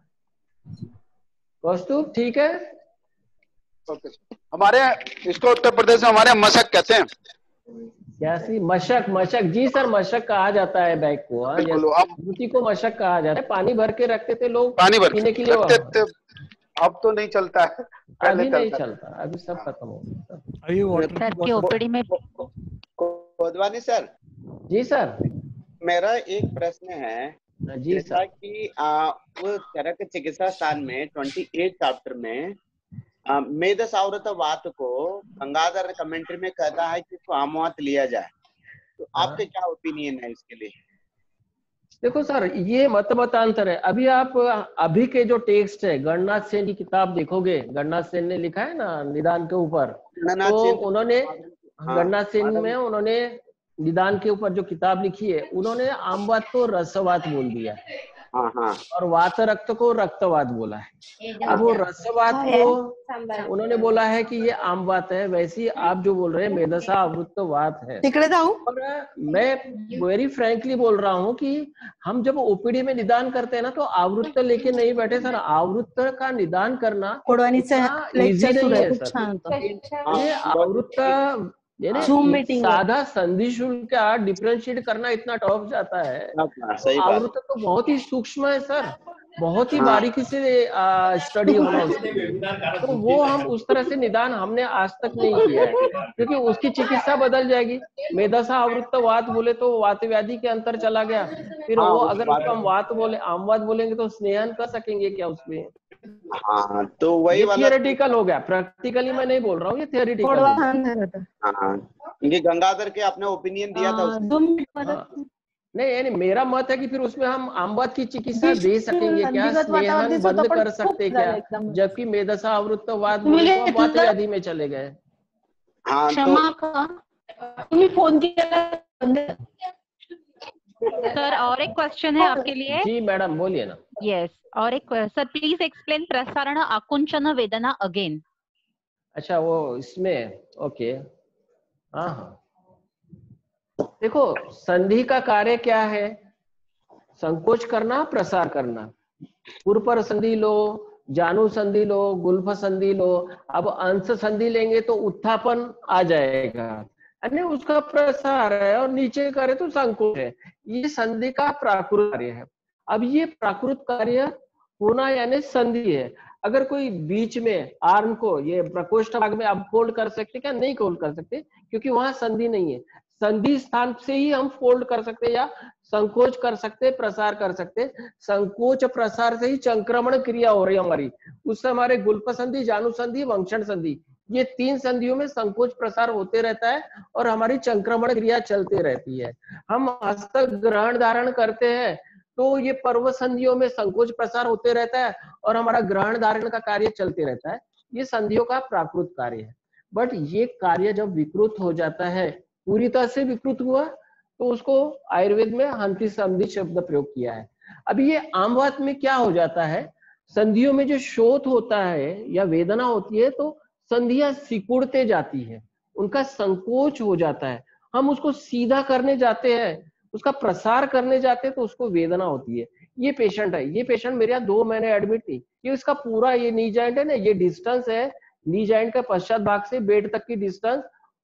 वस्तु। ठीक है, ओके। हमारे इसको उत्तर प्रदेश में हमारे मशक कहते हैं। क्या सी? मशक? मशक, जी सर, मशक कहा जाता है बैग को। द्रुति को मशक कहा जाता है। पानी भर के रखते थे लोग पानी भर पीने के लिए, थे। अब तो नहीं चलता है, अभी नहीं चलता, अभी सब खत्म हो गया। सर की ओपीडी में कोदवानी सर। जी सर, मेरा एक प्रश्न है जी जैसा सर। कि वो चरक चिकित्सा स्थान में 28 चैप्टर में मेदसावृत वात को गंगाधर कमेंट्री में कहता है कि इसको आमवात लिया जाए, तो आपके क्या ओपिनियन है इसके लिए? देखो सर, ये मतमतांतर है। अभी आप अभी के जो टेक्स्ट है, गणनाथ सेन की किताब देखोगे, गणनाथ सेन ने लिखा है ना निदान के ऊपर, तो उन्होंने गणनाथ सेन में उन्होंने निदान के ऊपर जो किताब लिखी है, उन्होंने आमवात को रसवात बोल दिया और वात रक्त को रक्तवात बोला है। अब वो रसवात को उन्होंने बोला है कि ये आमवात है, वैसी आप जो बोल रहे हैं मेदसा आवृत्त वात है। और मैं वेरी फ्रैंकली बोल रहा हूँ कि हम जब ओपीडी में निदान करते हैं ना, तो आवृत्त लेके नहीं बैठे सर। आवृत्त का निदान करना इजी नहीं है सर। ये आवृत्त साधा संधि शुल्क का डिफरेंशिएट करना इतना टफ जाता है। आवृत्त तो बहुत ही सूक्ष्म है सर, बहुत ही बारीकी से स्टडी होना उसको, तो वो हम उस तरह से निदान हमने आज तक नहीं किया है, क्योंकि उसकी चिकित्सा बदल जाएगी। मेदसा आवृत्त वात बोले तो वात व्याधि के अंतर चला गया, फिर वो अगर उसको हम वात बोले आमवात बोलेंगे तो स्नेहन कर सकेंगे क्या उसमें? हाँ, तो वही वाला थियोरेटिकल हो गया, प्रैक्टिकली मैं नहीं बोल रहा हूँ, ये थियोरेटिकल। क्योंकि गंगाधर के अपने ओपिनियन दिया था उसने। नहीं, यानी मेरा मत है कि फिर उसमें हम आमवात की चिकित्सा दे सकेंगे क्या, स्नेहन बंद कर सकते क्या, जबकि मेदसा आवृत्त वात वात व्याधि में चले गए। हाँ, फोन किया सर। और एक क्वेश्चन है आपके लिए। जी मैडम बोलिए ना। यस, और एक सर, प्लीज एक्सप्लेन प्रसारण आकुंचन वेदना अगेन। अच्छा, वो इसमें ओके। हाँ, देखो संधि का कार्य क्या है? संकोच करना, प्रसार करना। पुरपर संधि लो, जानू संधि लो, गुल्फ संधि लो, अब अंश संधि लेंगे तो उत्थापन आ जाएगा, अन्य उसका प्रसार है, और नीचे करे तो संकोच है। ये संधि का प्राकृत कार्य है। अब ये प्राकृत कार्य होना यानी संधि है। अगर कोई बीच में आर्म को ये प्रकोष्ठ भाग में आप फोल्ड कर सकते क्या? नहीं फोल्ड कर सकते, क्योंकि वहां संधि नहीं है। संधि स्थान से ही हम फोल्ड कर सकते या संकोच कर सकते, प्रसार कर सकते। संकोच प्रसार से ही संक्रमण क्रिया हो रही है हमारी। उससे हमारे गुल्फ संधि, जानू संधि, वंक्षण संधि, ये 3 संधियों में संकोच प्रसार होते रहता है और हमारी संक्रमण क्रिया चलती रहती है। हम हस्त ग्रहण धारण करते हैं तो ये पर्व संधियों में संकोच प्रसार होते रहता है और हमारा ग्रहण धारण का कार्य चलते रहता है। ये संधियों का प्राकृत कार्य है। बट ये कार्य जब विकृत हो जाता है, पूरी तरह से विकृत हुआ, तो उसको आयुर्वेद में हंति संधि शब्द प्रयोग किया है। अभी ये आमवात में क्या हो जाता है, संधियों में जो शोथ होता है या वेदना होती है तो संधियां सिकुड़ते जाती है, उनका संकोच हो जाता है। हम उसको सीधा करने जाते हैं, उसका प्रसार करने जाते हैं तो उसको वेदना होती है। ये पेशेंट है, ये पेशेंट मेरे यहाँ 2 महीने एडमिट थी। ये इसका पूरा ये नी जॉइंट है ना, ये डिस्टेंस है नी जॉइंट के पश्चात भाग से बेड तक की डिस्टेंस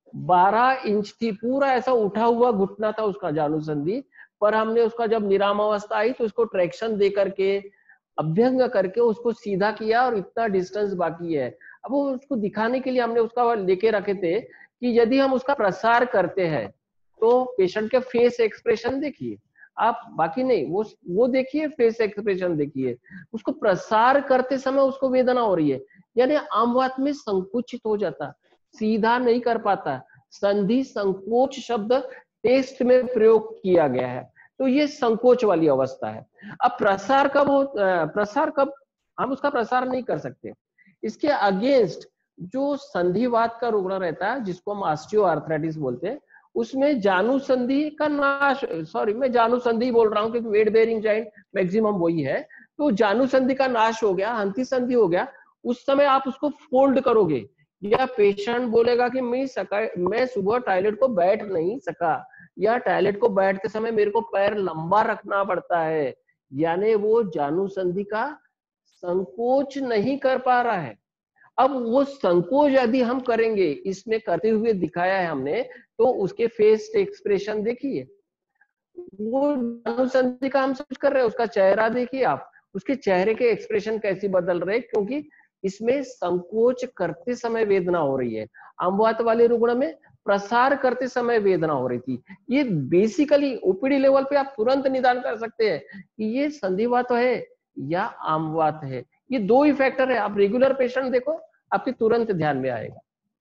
12 इंच थी, पूरा ऐसा उठा हुआ घुटना था उसका जानु संधि, पर हमने उसका जब निरामावस्था आई तो उसको ट्रैक्शन दे करके अभ्यंग करके उसको सीधा किया और इतना डिस्टेंस बाकी है। अब वो उसको दिखाने के लिए हमने उसका लेके रखे थे कि यदि हम उसका प्रसार करते हैं तो पेशेंट के फेस एक्सप्रेशन देखिए आप, बाकी नहीं, वो देखिए फेस एक्सप्रेशन देखिए, उसको प्रसार करते समय उसको वेदना हो रही है, यानी आमवात में संकुचित हो जाता, सीधा नहीं कर पाता। संधि संकोच शब्द टेस्ट में प्रयोग किया गया है, तो ये संकोच वाली अवस्था है। अब प्रसार कब हो, प्रसार कब, हम उसका प्रसार नहीं कर सकते। इसके अगेंस्ट जो संधिवात का रुग्ण रहता है जिसको हम ऑस्टियोआर्थराइटिस बोलते हैं, उसमें जानु संधि का नाश, सॉरी मैं जानु संधि बोल रहा हूँ क्योंकि वेट बेयरिंग जॉइंट मैक्सिमम वही है, तो जानु संधि का नाश हो गया, हंती संधि हो गया, उस समय आप उसको फोल्ड करोगे, या पेशेंट बोलेगा कि मैं सुबह टॉयलेट को बैठ नहीं सका, या टॉयलेट को बैठते समय मेरे को पैर लंबा रखना पड़ता है, यानी वो जानु संधि का संकोच नहीं कर पा रहा है। अब वो संकोच यदि हम करेंगे, इसमें करते हुए दिखाया है हमने, तो उसके फेस एक्सप्रेशन देखिए, वो जानु संधि का हम सोच कर रहे हैं, उसका चेहरा देखिए आप, उसके चेहरे के एक्सप्रेशन कैसी बदल रहे, क्योंकि इसमें संकोच करते समय वेदना हो रही है। अम्बवात वाले रुग्ण में प्रसार करते समय वेदना हो रही थी। ये बेसिकली ओपीडी लेवल पे आप तुरंत निदान कर सकते हैं कि ये संधिवात है या आमवात है। ये दो ही फैक्टर है, आप रेगुलर पेशेंट देखो आपके तुरंत ध्यान में आएगा।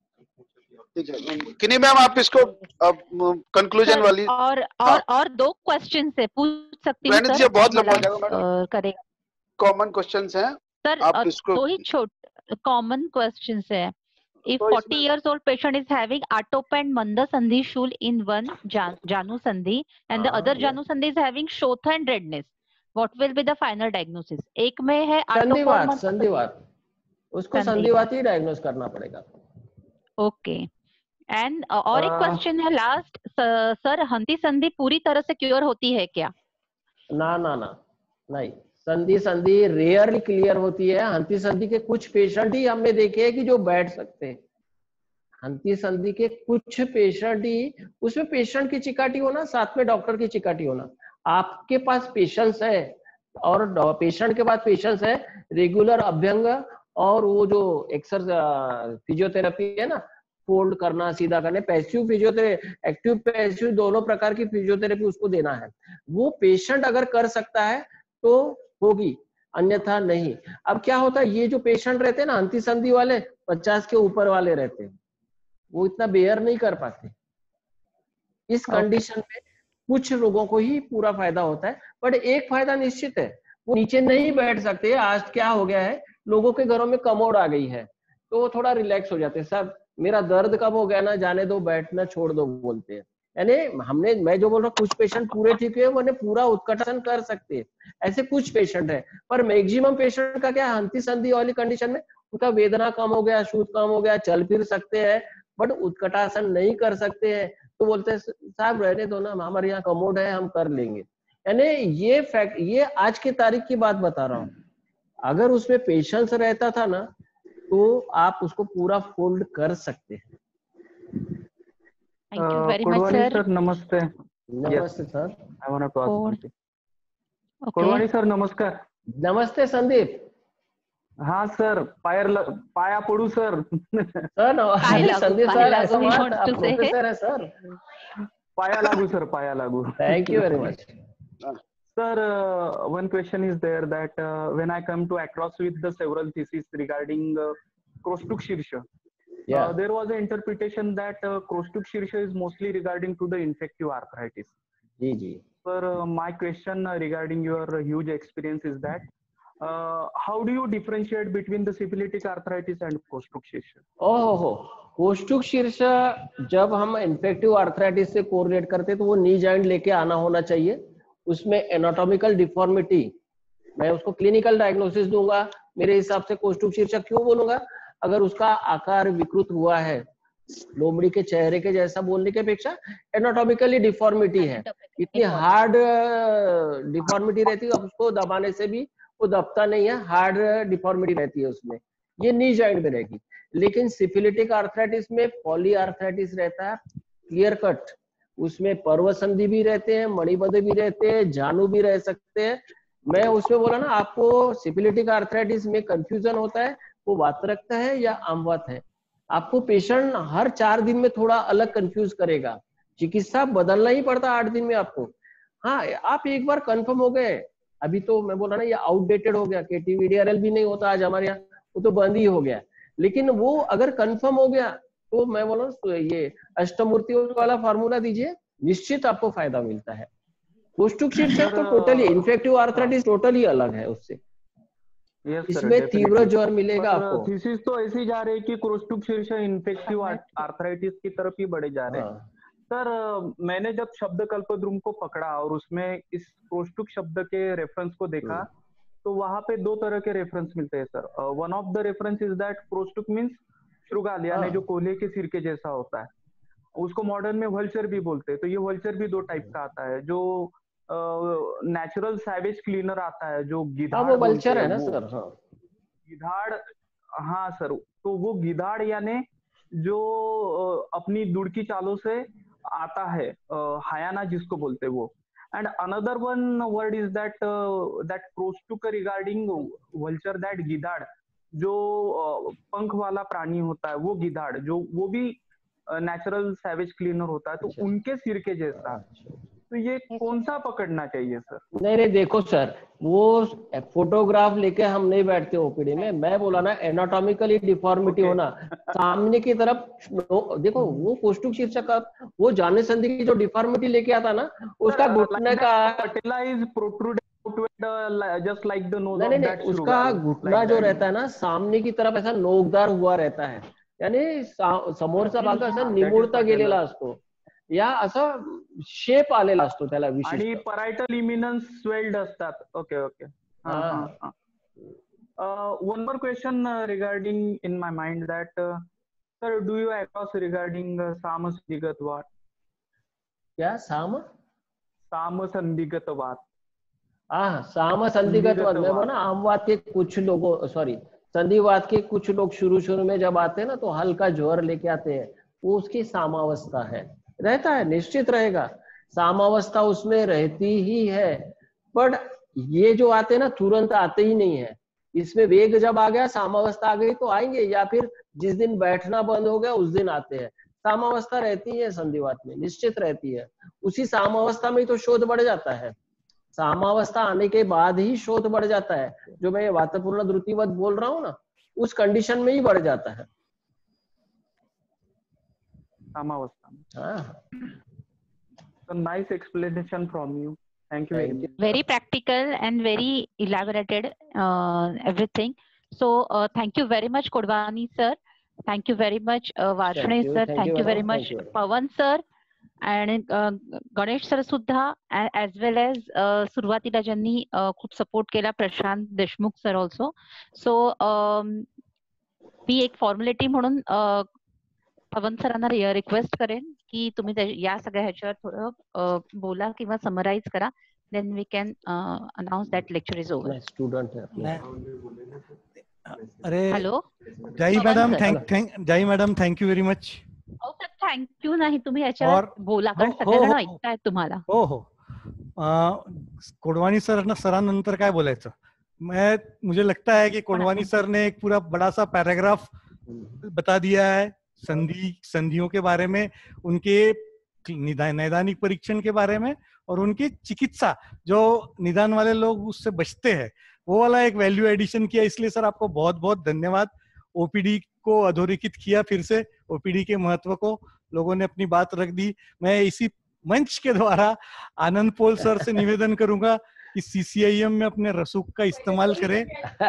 ठीक है किन्नी मैम, आप इसको कंक्लूजन वाली और 2 क्वेश्चन है, पूछ सकती हूँ सर? बहुत लंबा हो जाएगा मैडम, करेगा। कॉमन क्वेश्चंस हैं सर, आप इसको 2 ही छोटे कॉमन क्वेश्चंस है। If 40 years old patient is having Atopa and Manda Sandhi Shul in one Janu Sandhi and the other Janu Sandhi is having Shotha and redness, what will be the final diagnosis? एक में है संधिवात, संधिवात, उसको संधिवात ही diagnose करना पड़ेगा। Okay, and और एक question है last, sir हंती संधि पूरी तरह से क्योर होती है क्या? ना ना ना नहीं, संधि रेयरली क्लियर होती है। हंती संधि के कुछ पेशेंट ही हमने देखे हैं कि जो बैठ सकते हैं। हंती संधि के कुछ पेशेंट ही, उसमें पेशेंट की चिकाटी होना, साथ में डॉक्टर की चिकाटी होना। आपके पास पेशेंस है और पेशेंट के पास पेशेंस है, रेगुलर अभ्यंग और वो जो एक्सरसाइज फिजियोथेरेपी है ना, फोल्ड करना, सीधा करने, पैसिव फिजियोथेरेपी, एक्टिव पैसिव दोनों प्रकार की फिजियोथेरेपी उसको देना है। वो पेशेंट अगर कर सकता है तो होगी, अन्यथा नहीं। अब क्या होता है, ये जो पेशेंट रहते हैं ना हंती संधि वाले, 50 के ऊपर वाले रहते हैं, वो इतना बेयर नहीं कर पाते। इस कंडीशन में कुछ लोगों को ही पूरा फायदा होता है, बट एक फायदा निश्चित है, वो नीचे नहीं बैठ सकते। आज क्या हो गया है, लोगों के घरों में कमोड आ गई है, तो वो थोड़ा रिलैक्स हो जाते हैं, सब मेरा दर्द कब हो गया ना, जाने दो, बैठना छोड़ दो बोलते हैं। यानी मैं जो बोल रहा हूँ, कुछ पेशेंट पूरे ठीक है, वो पूरा उत्कटासन कर सकते हैं, ऐसे कुछ पेशेंट है, पर मैक्सिमम पेशेंट का क्या, हंती संधि वाली कंडीशन में उनका वेदना कम हो गया, शूट कम हो गया, चल फिर सकते हैं, बट उत्कटासन नहीं कर सकते हैं, तो बोलते हैं साहब रहने दो ना, हमारे यहाँ कमोड है, हम कर लेंगे। यानी ये फैक्ट, ये आज की तारीख की बात बता रहा हूँ। अगर उसमें पेशेंस रहता था ना, तो आप उसको पूरा फोल्ड कर सकते हैं। Thank you very much, sir. Kodwani sir, namaste. नमस्ते sir. I want to ask something. Okay. Kodwani sir, नमस्कार. नमस्ते संदीप। हाँ सर, पाया पडू सर. सर संदीप सर, ऐसा मत, आप प्रोफेसर है सर। पाया लागू. Thank you very much. Sir, one question is there that when I come to across with the several theses regarding Krostuk Shirsha, there was an interpretation that Krostuk Shirsha is mostly regarding to the infective arthritis. Ji. Sir, my question regarding your huge experience is that how do you differentiate between the syphilitic arthritis and Krostuk Shirsha? कोष्टुक शीर्ष जब हम infective arthritis से correlate करते हैं तो वो knee joint लेके आना होना चाहिए। उसमें एनाटॉमिकल डिफॉर्मिटी, मैं उसको क्लिनिकल डायग्नोसिस दूंगा। मेरे हिसाब से कोष्टुक शीर्षक क्यों बोलूंगा, अगर उसका आकार विकृत हुआ है, लोमड़ी के चेहरे के जैसा बोलने के अपेक्षा एनाटॉमिकली डिफॉर्मिटी है, इतनी हार्ड डिफॉर्मिटी रहती है, उसको दबाने से भी वो दबता नहीं है, हार्ड डिफॉर्मिटी रहती है उसमें, ये नी जॉइंट में रहेगी। लेकिन सिफिलिटिक आर्थराइटिस में पॉली आर्थराइटिस रहता है क्लियर कट, उसमें पर्व संधि भी रहते हैं, मणिबद्ध भी रहते हैं, जानू भी रह सकते हैं। मैं उसमें बोला ना आपको सिफिलिटिक आर्थराइटिस में कंफ्यूजन होता है वो वातरक्त है या आमवात है। आपको पेशेंट हर 4 दिन में थोड़ा अलग कंफ्यूज करेगा, चिकित्सा बदलना ही पड़ता 8 दिन में आपको। हाँ आप एक बार कंफर्म हो गए, अभी तो मैं बोला ना ये आउटडेटेड हो गया, KTVDRL भी नहीं होता आज हमारे यहाँ, वो तो बंद ही हो गया। लेकिन वो अगर कंफर्म हो गया तो मैं बोला ये अष्टमूर्ति वाला फार्मूला दीजिए, निश्चित आपको फायदा मिलता है। कोष्ठक शीर्षक तो टोटली इन्फेक्टिव आर्थराइटिस टोटली अलग है उससे। इसमें तीव्र ज्वर मिलेगा आपको। थीसिस तो ऐसी जा रही है कि कोष्ठक शीर्ष इन्फेक्टिव आर्थराइटिस की तरफ ही बढ़े जा रहे हैं। सर मैंने जब शब्द कल्पद्रुम को पकड़ा और उसमें इस कोष्ठक शब्द के रेफरेंस को देखा तो वहां पे 2 तरह के रेफरेंस मिलते हैं sir. One of the reference is that कोष्ठक मीन्स श्रुगाल, यानी जो कोल्हे के सिर के जैसा होता है, उसको मॉडर्न में वल्चर भी बोलते हैं। तो ये वल्चर भी 2 टाइप का आता है, जो नेचुरल सैवेज क्लीनर आता है जो गिधाड़, वो वल्चर है ना सर। हाँ गिधाड़, हाँ सर, तो वो गिधाड़ यानी जो अपनी दुड़की चालों से आता है, हायाना जिसको बोलते हैं वो। And another one word is that कोष्ठक रिगार्डिंग वल्चर, दैट गिधाड़ जो पंख वाला प्राणी होता है, वो गिधाड़ जो वो भी नेचुरल सैवेज क्लीनर होता है, तो उनके सिर के जैसा। तो ये कौन सा पकड़ना चाहिए सर? नहीं देखो सर, वो फोटोग्राफ लेके हम नहीं बैठते ओपीडी में। मैं बोला ना एनाटॉमिकली डिफॉर्मिटी होना, सामने की तरफ देखो वो कोष्ठक शीर्षक का वो जाने संधि की जो डिफॉर्मिटी लेके आता ना, उसका घुटने का patella is protruded outward just like the nose of नहीं, that उसका घुटना जो रहता है ना सामने की तरफ ऐसा नोकदार हुआ रहता है, यानी समोरचा भाग असा निमुळता गेलेला असतो या असं शेप आलेला असतो त्याला विशिष्ट, आणि परायटल इमिनन्स स्वेल्ड असतात. Okay okay. One more question regarding in my mind that sir do you across regarding साम संधिगत वात? क्या साम संधिगत वात? साम संधिगत वात में बोला आमवात के कुछ लोगों संधिवात के कुछ लोग शुरू में जब आते हैं ना तो हल्का ज्वर लेके आते हैं, वो उसकी सामावस्था है, रहता है, निश्चित रहेगा, सामावस्था उसमें रहती ही है। पर ये जो आते हैं ना तुरंत आते ही नहीं है, इसमें वेग जब आ गया सामावस्था आ गई तो आएंगे, या फिर जिस दिन बैठना बंद हो गया उस दिन आते हैं। सामावस्था रहती है संधिवात में, निश्चित रहती है। उसी सामावस्था में ही तो शोध बढ़ जाता है, सामावस्था आने के बाद ही शोध बढ़ जाता है। जो मैं वातपूर्ण द्रुतिवत बोल रहा हूँ ना, उस कंडीशन में ही बढ़ जाता है सामावस्था में। So nice explanation from you. Thank you very much. Very practical and very elaborated everything. So thank you very much Kodwani sir. Thank you very much Varshane sir. Thank you very much Pawan sir. and Ganesh sir सुद्धा as well as सुरुवातीला ज्यांनी खूप support केला Prashant Deshmukh sir also. So मी एक formality म्हणून पवन सरांना request करेन की तुम्ही या सगळ्या ह्याच्यावर थोडं बोला किंवा समराइज करा, then we can announce that lecture is over. Student अरे हॅलो जय madam thank you very much. Thank you नाही, तुम्ही याच्यावर बोला कारण सगळ्यांना ऐकतायत तुम्हाला. हो हो. कोडवानी सरांनंतर काय बोलायचं. मुझे लगता है कि कोडवानी सर ने एक पूरा बड़ा सा पैराग्राफ बता दिया है संधियों के बारे में, उनके नैदानिक परीक्षण के बारे में और उनकी चिकित्सा, जो निदान वाले लोग उससे बचते हैं, वो वाला एक वैल्यू एडिशन किया. इसलिए सर आपको बहुत बहुत धन्यवाद. ओपीडी को अधोरेखित किया, फिर से ओपीडी के महत्व को लोगों ने अपनी बात रख दी. मैं इसी मंच के द्वारा आनंद पोल सर से निवेदन करूंगा कि सीसीआईएम में अपने रसूख का इस्तेमाल करें.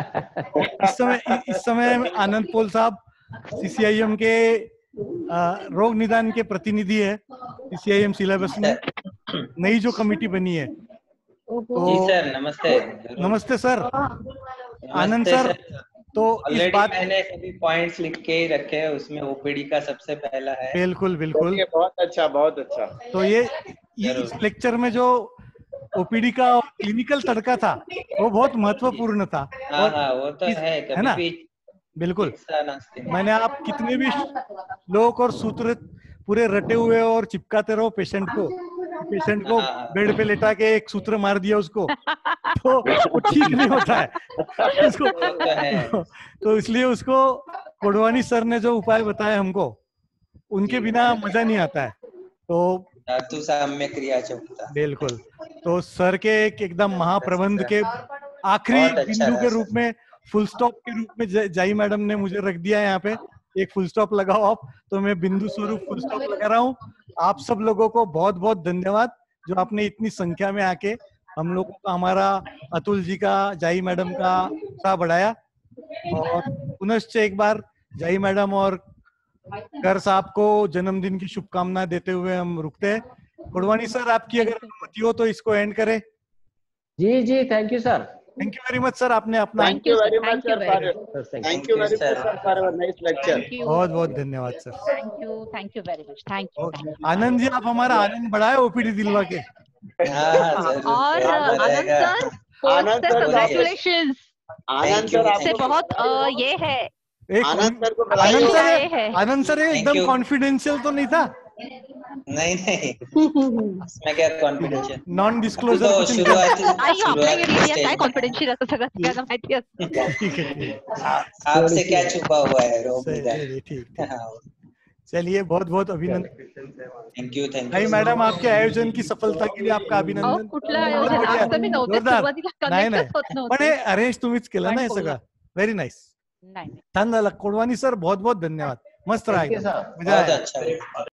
इस समय आनंद पोल साहब सीसीआईएम के रोग निदान के प्रतिनिधि है. सीसीआईएम सिलेबस में नई जो कमेटी बनी है. तो जी सर नमस्ते. नमस्ते सर. आनंद सर, तो इस बात मैंने सभी पॉइंट्स लिख के ही रखे हैं, उसमें ओपीडी का सबसे पहला है. बिल्कुल बिल्कुल. बहुत अच्छा बहुत अच्छा. तो ये इस लेक्चर में जो ओपीडी का क्लिनिकल तड़का था वो बहुत महत्वपूर्ण था. हाँ वो तो है ना. बिल्कुल। चिकित्सा नास्ति। मैंने आप कितने भी श्लोक और सूत्र पूरे रटे हुए और चिपकाते रहो पेशेंट को बेड पे लेटा के एक सूत्र मार दिया उसको तो वो ठीक नहीं होता है उसको। तो इसलिए उसको कोडवानी सर ने जो उपाय बताए हमको, उनके बिना मजा नहीं आता है। तो धातु साम्य क्रिया चौथा। बिल्कुल। तो सर के एकदम महाप्रबंध के आखिरी बिंदु के रूप में, फुल स्टॉप के रूप में जाई मैडम ने मुझे रख दिया यहाँ पे, एक फुल स्टॉप लगाओ आप, तो मैं बिंदु स्वरूप फुल स्टॉप लगा रहा हूँ। आप सब लोगों को बहुत बहुत धन्यवाद जो आपने इतनी संख्या में आके हम लोगों का, हमारा अतुल जी का, जाई मैडम का उत्साह बढ़ाया। और पुनश्च एक बार जाई मैडम और कर साहब को जन्मदिन की शुभकामनाएं देते हुए हम रुकते हैं। कोडवानी सर, आपकी अगर अनुमति हो तो इसको एंड करें। जी जी, thank you sir. Thank you very much sir, आपने अपना thank you very much sir for nice lecture. बहुत बहुत धन्यवाद सर। Thank you very much. Thank you. Anand ji, आप हमारा आनंद बढ़ाए ओपीडी दिलवा के। और Anand sir, congratulations. Anand sir से बहुत ये है, आनंद सर को आनंद सर एकदम कॉन्फिडेंशियल तो नहीं था? नहीं इसमें क्या कॉन्फिडेंशियल, नॉन डिस्क्लोजर तो शुरुआत काय कॉन्फिडेंशियल असं सगळं सगळ्यांना माहिती असतं। आपसे क्या छुपा हुआ है। ठीक। चलिए, बहुत बहुत अभिनंदन। थैंक यू भाई मैडम, आपके आयोजन की सफलता के लिए आपका अभिनंदन। कुठलं आयोजन? आमचं मी नव्हते सुरुवातीला, कनेक्टच होत नव्हते. पण हे अरेंज तुम्हीच केलं ना हे सगळं. Very nice. छान झालं कोडवानी सर, बहुत बहुत धन्यवाद. मस्त रहा, मजा आया.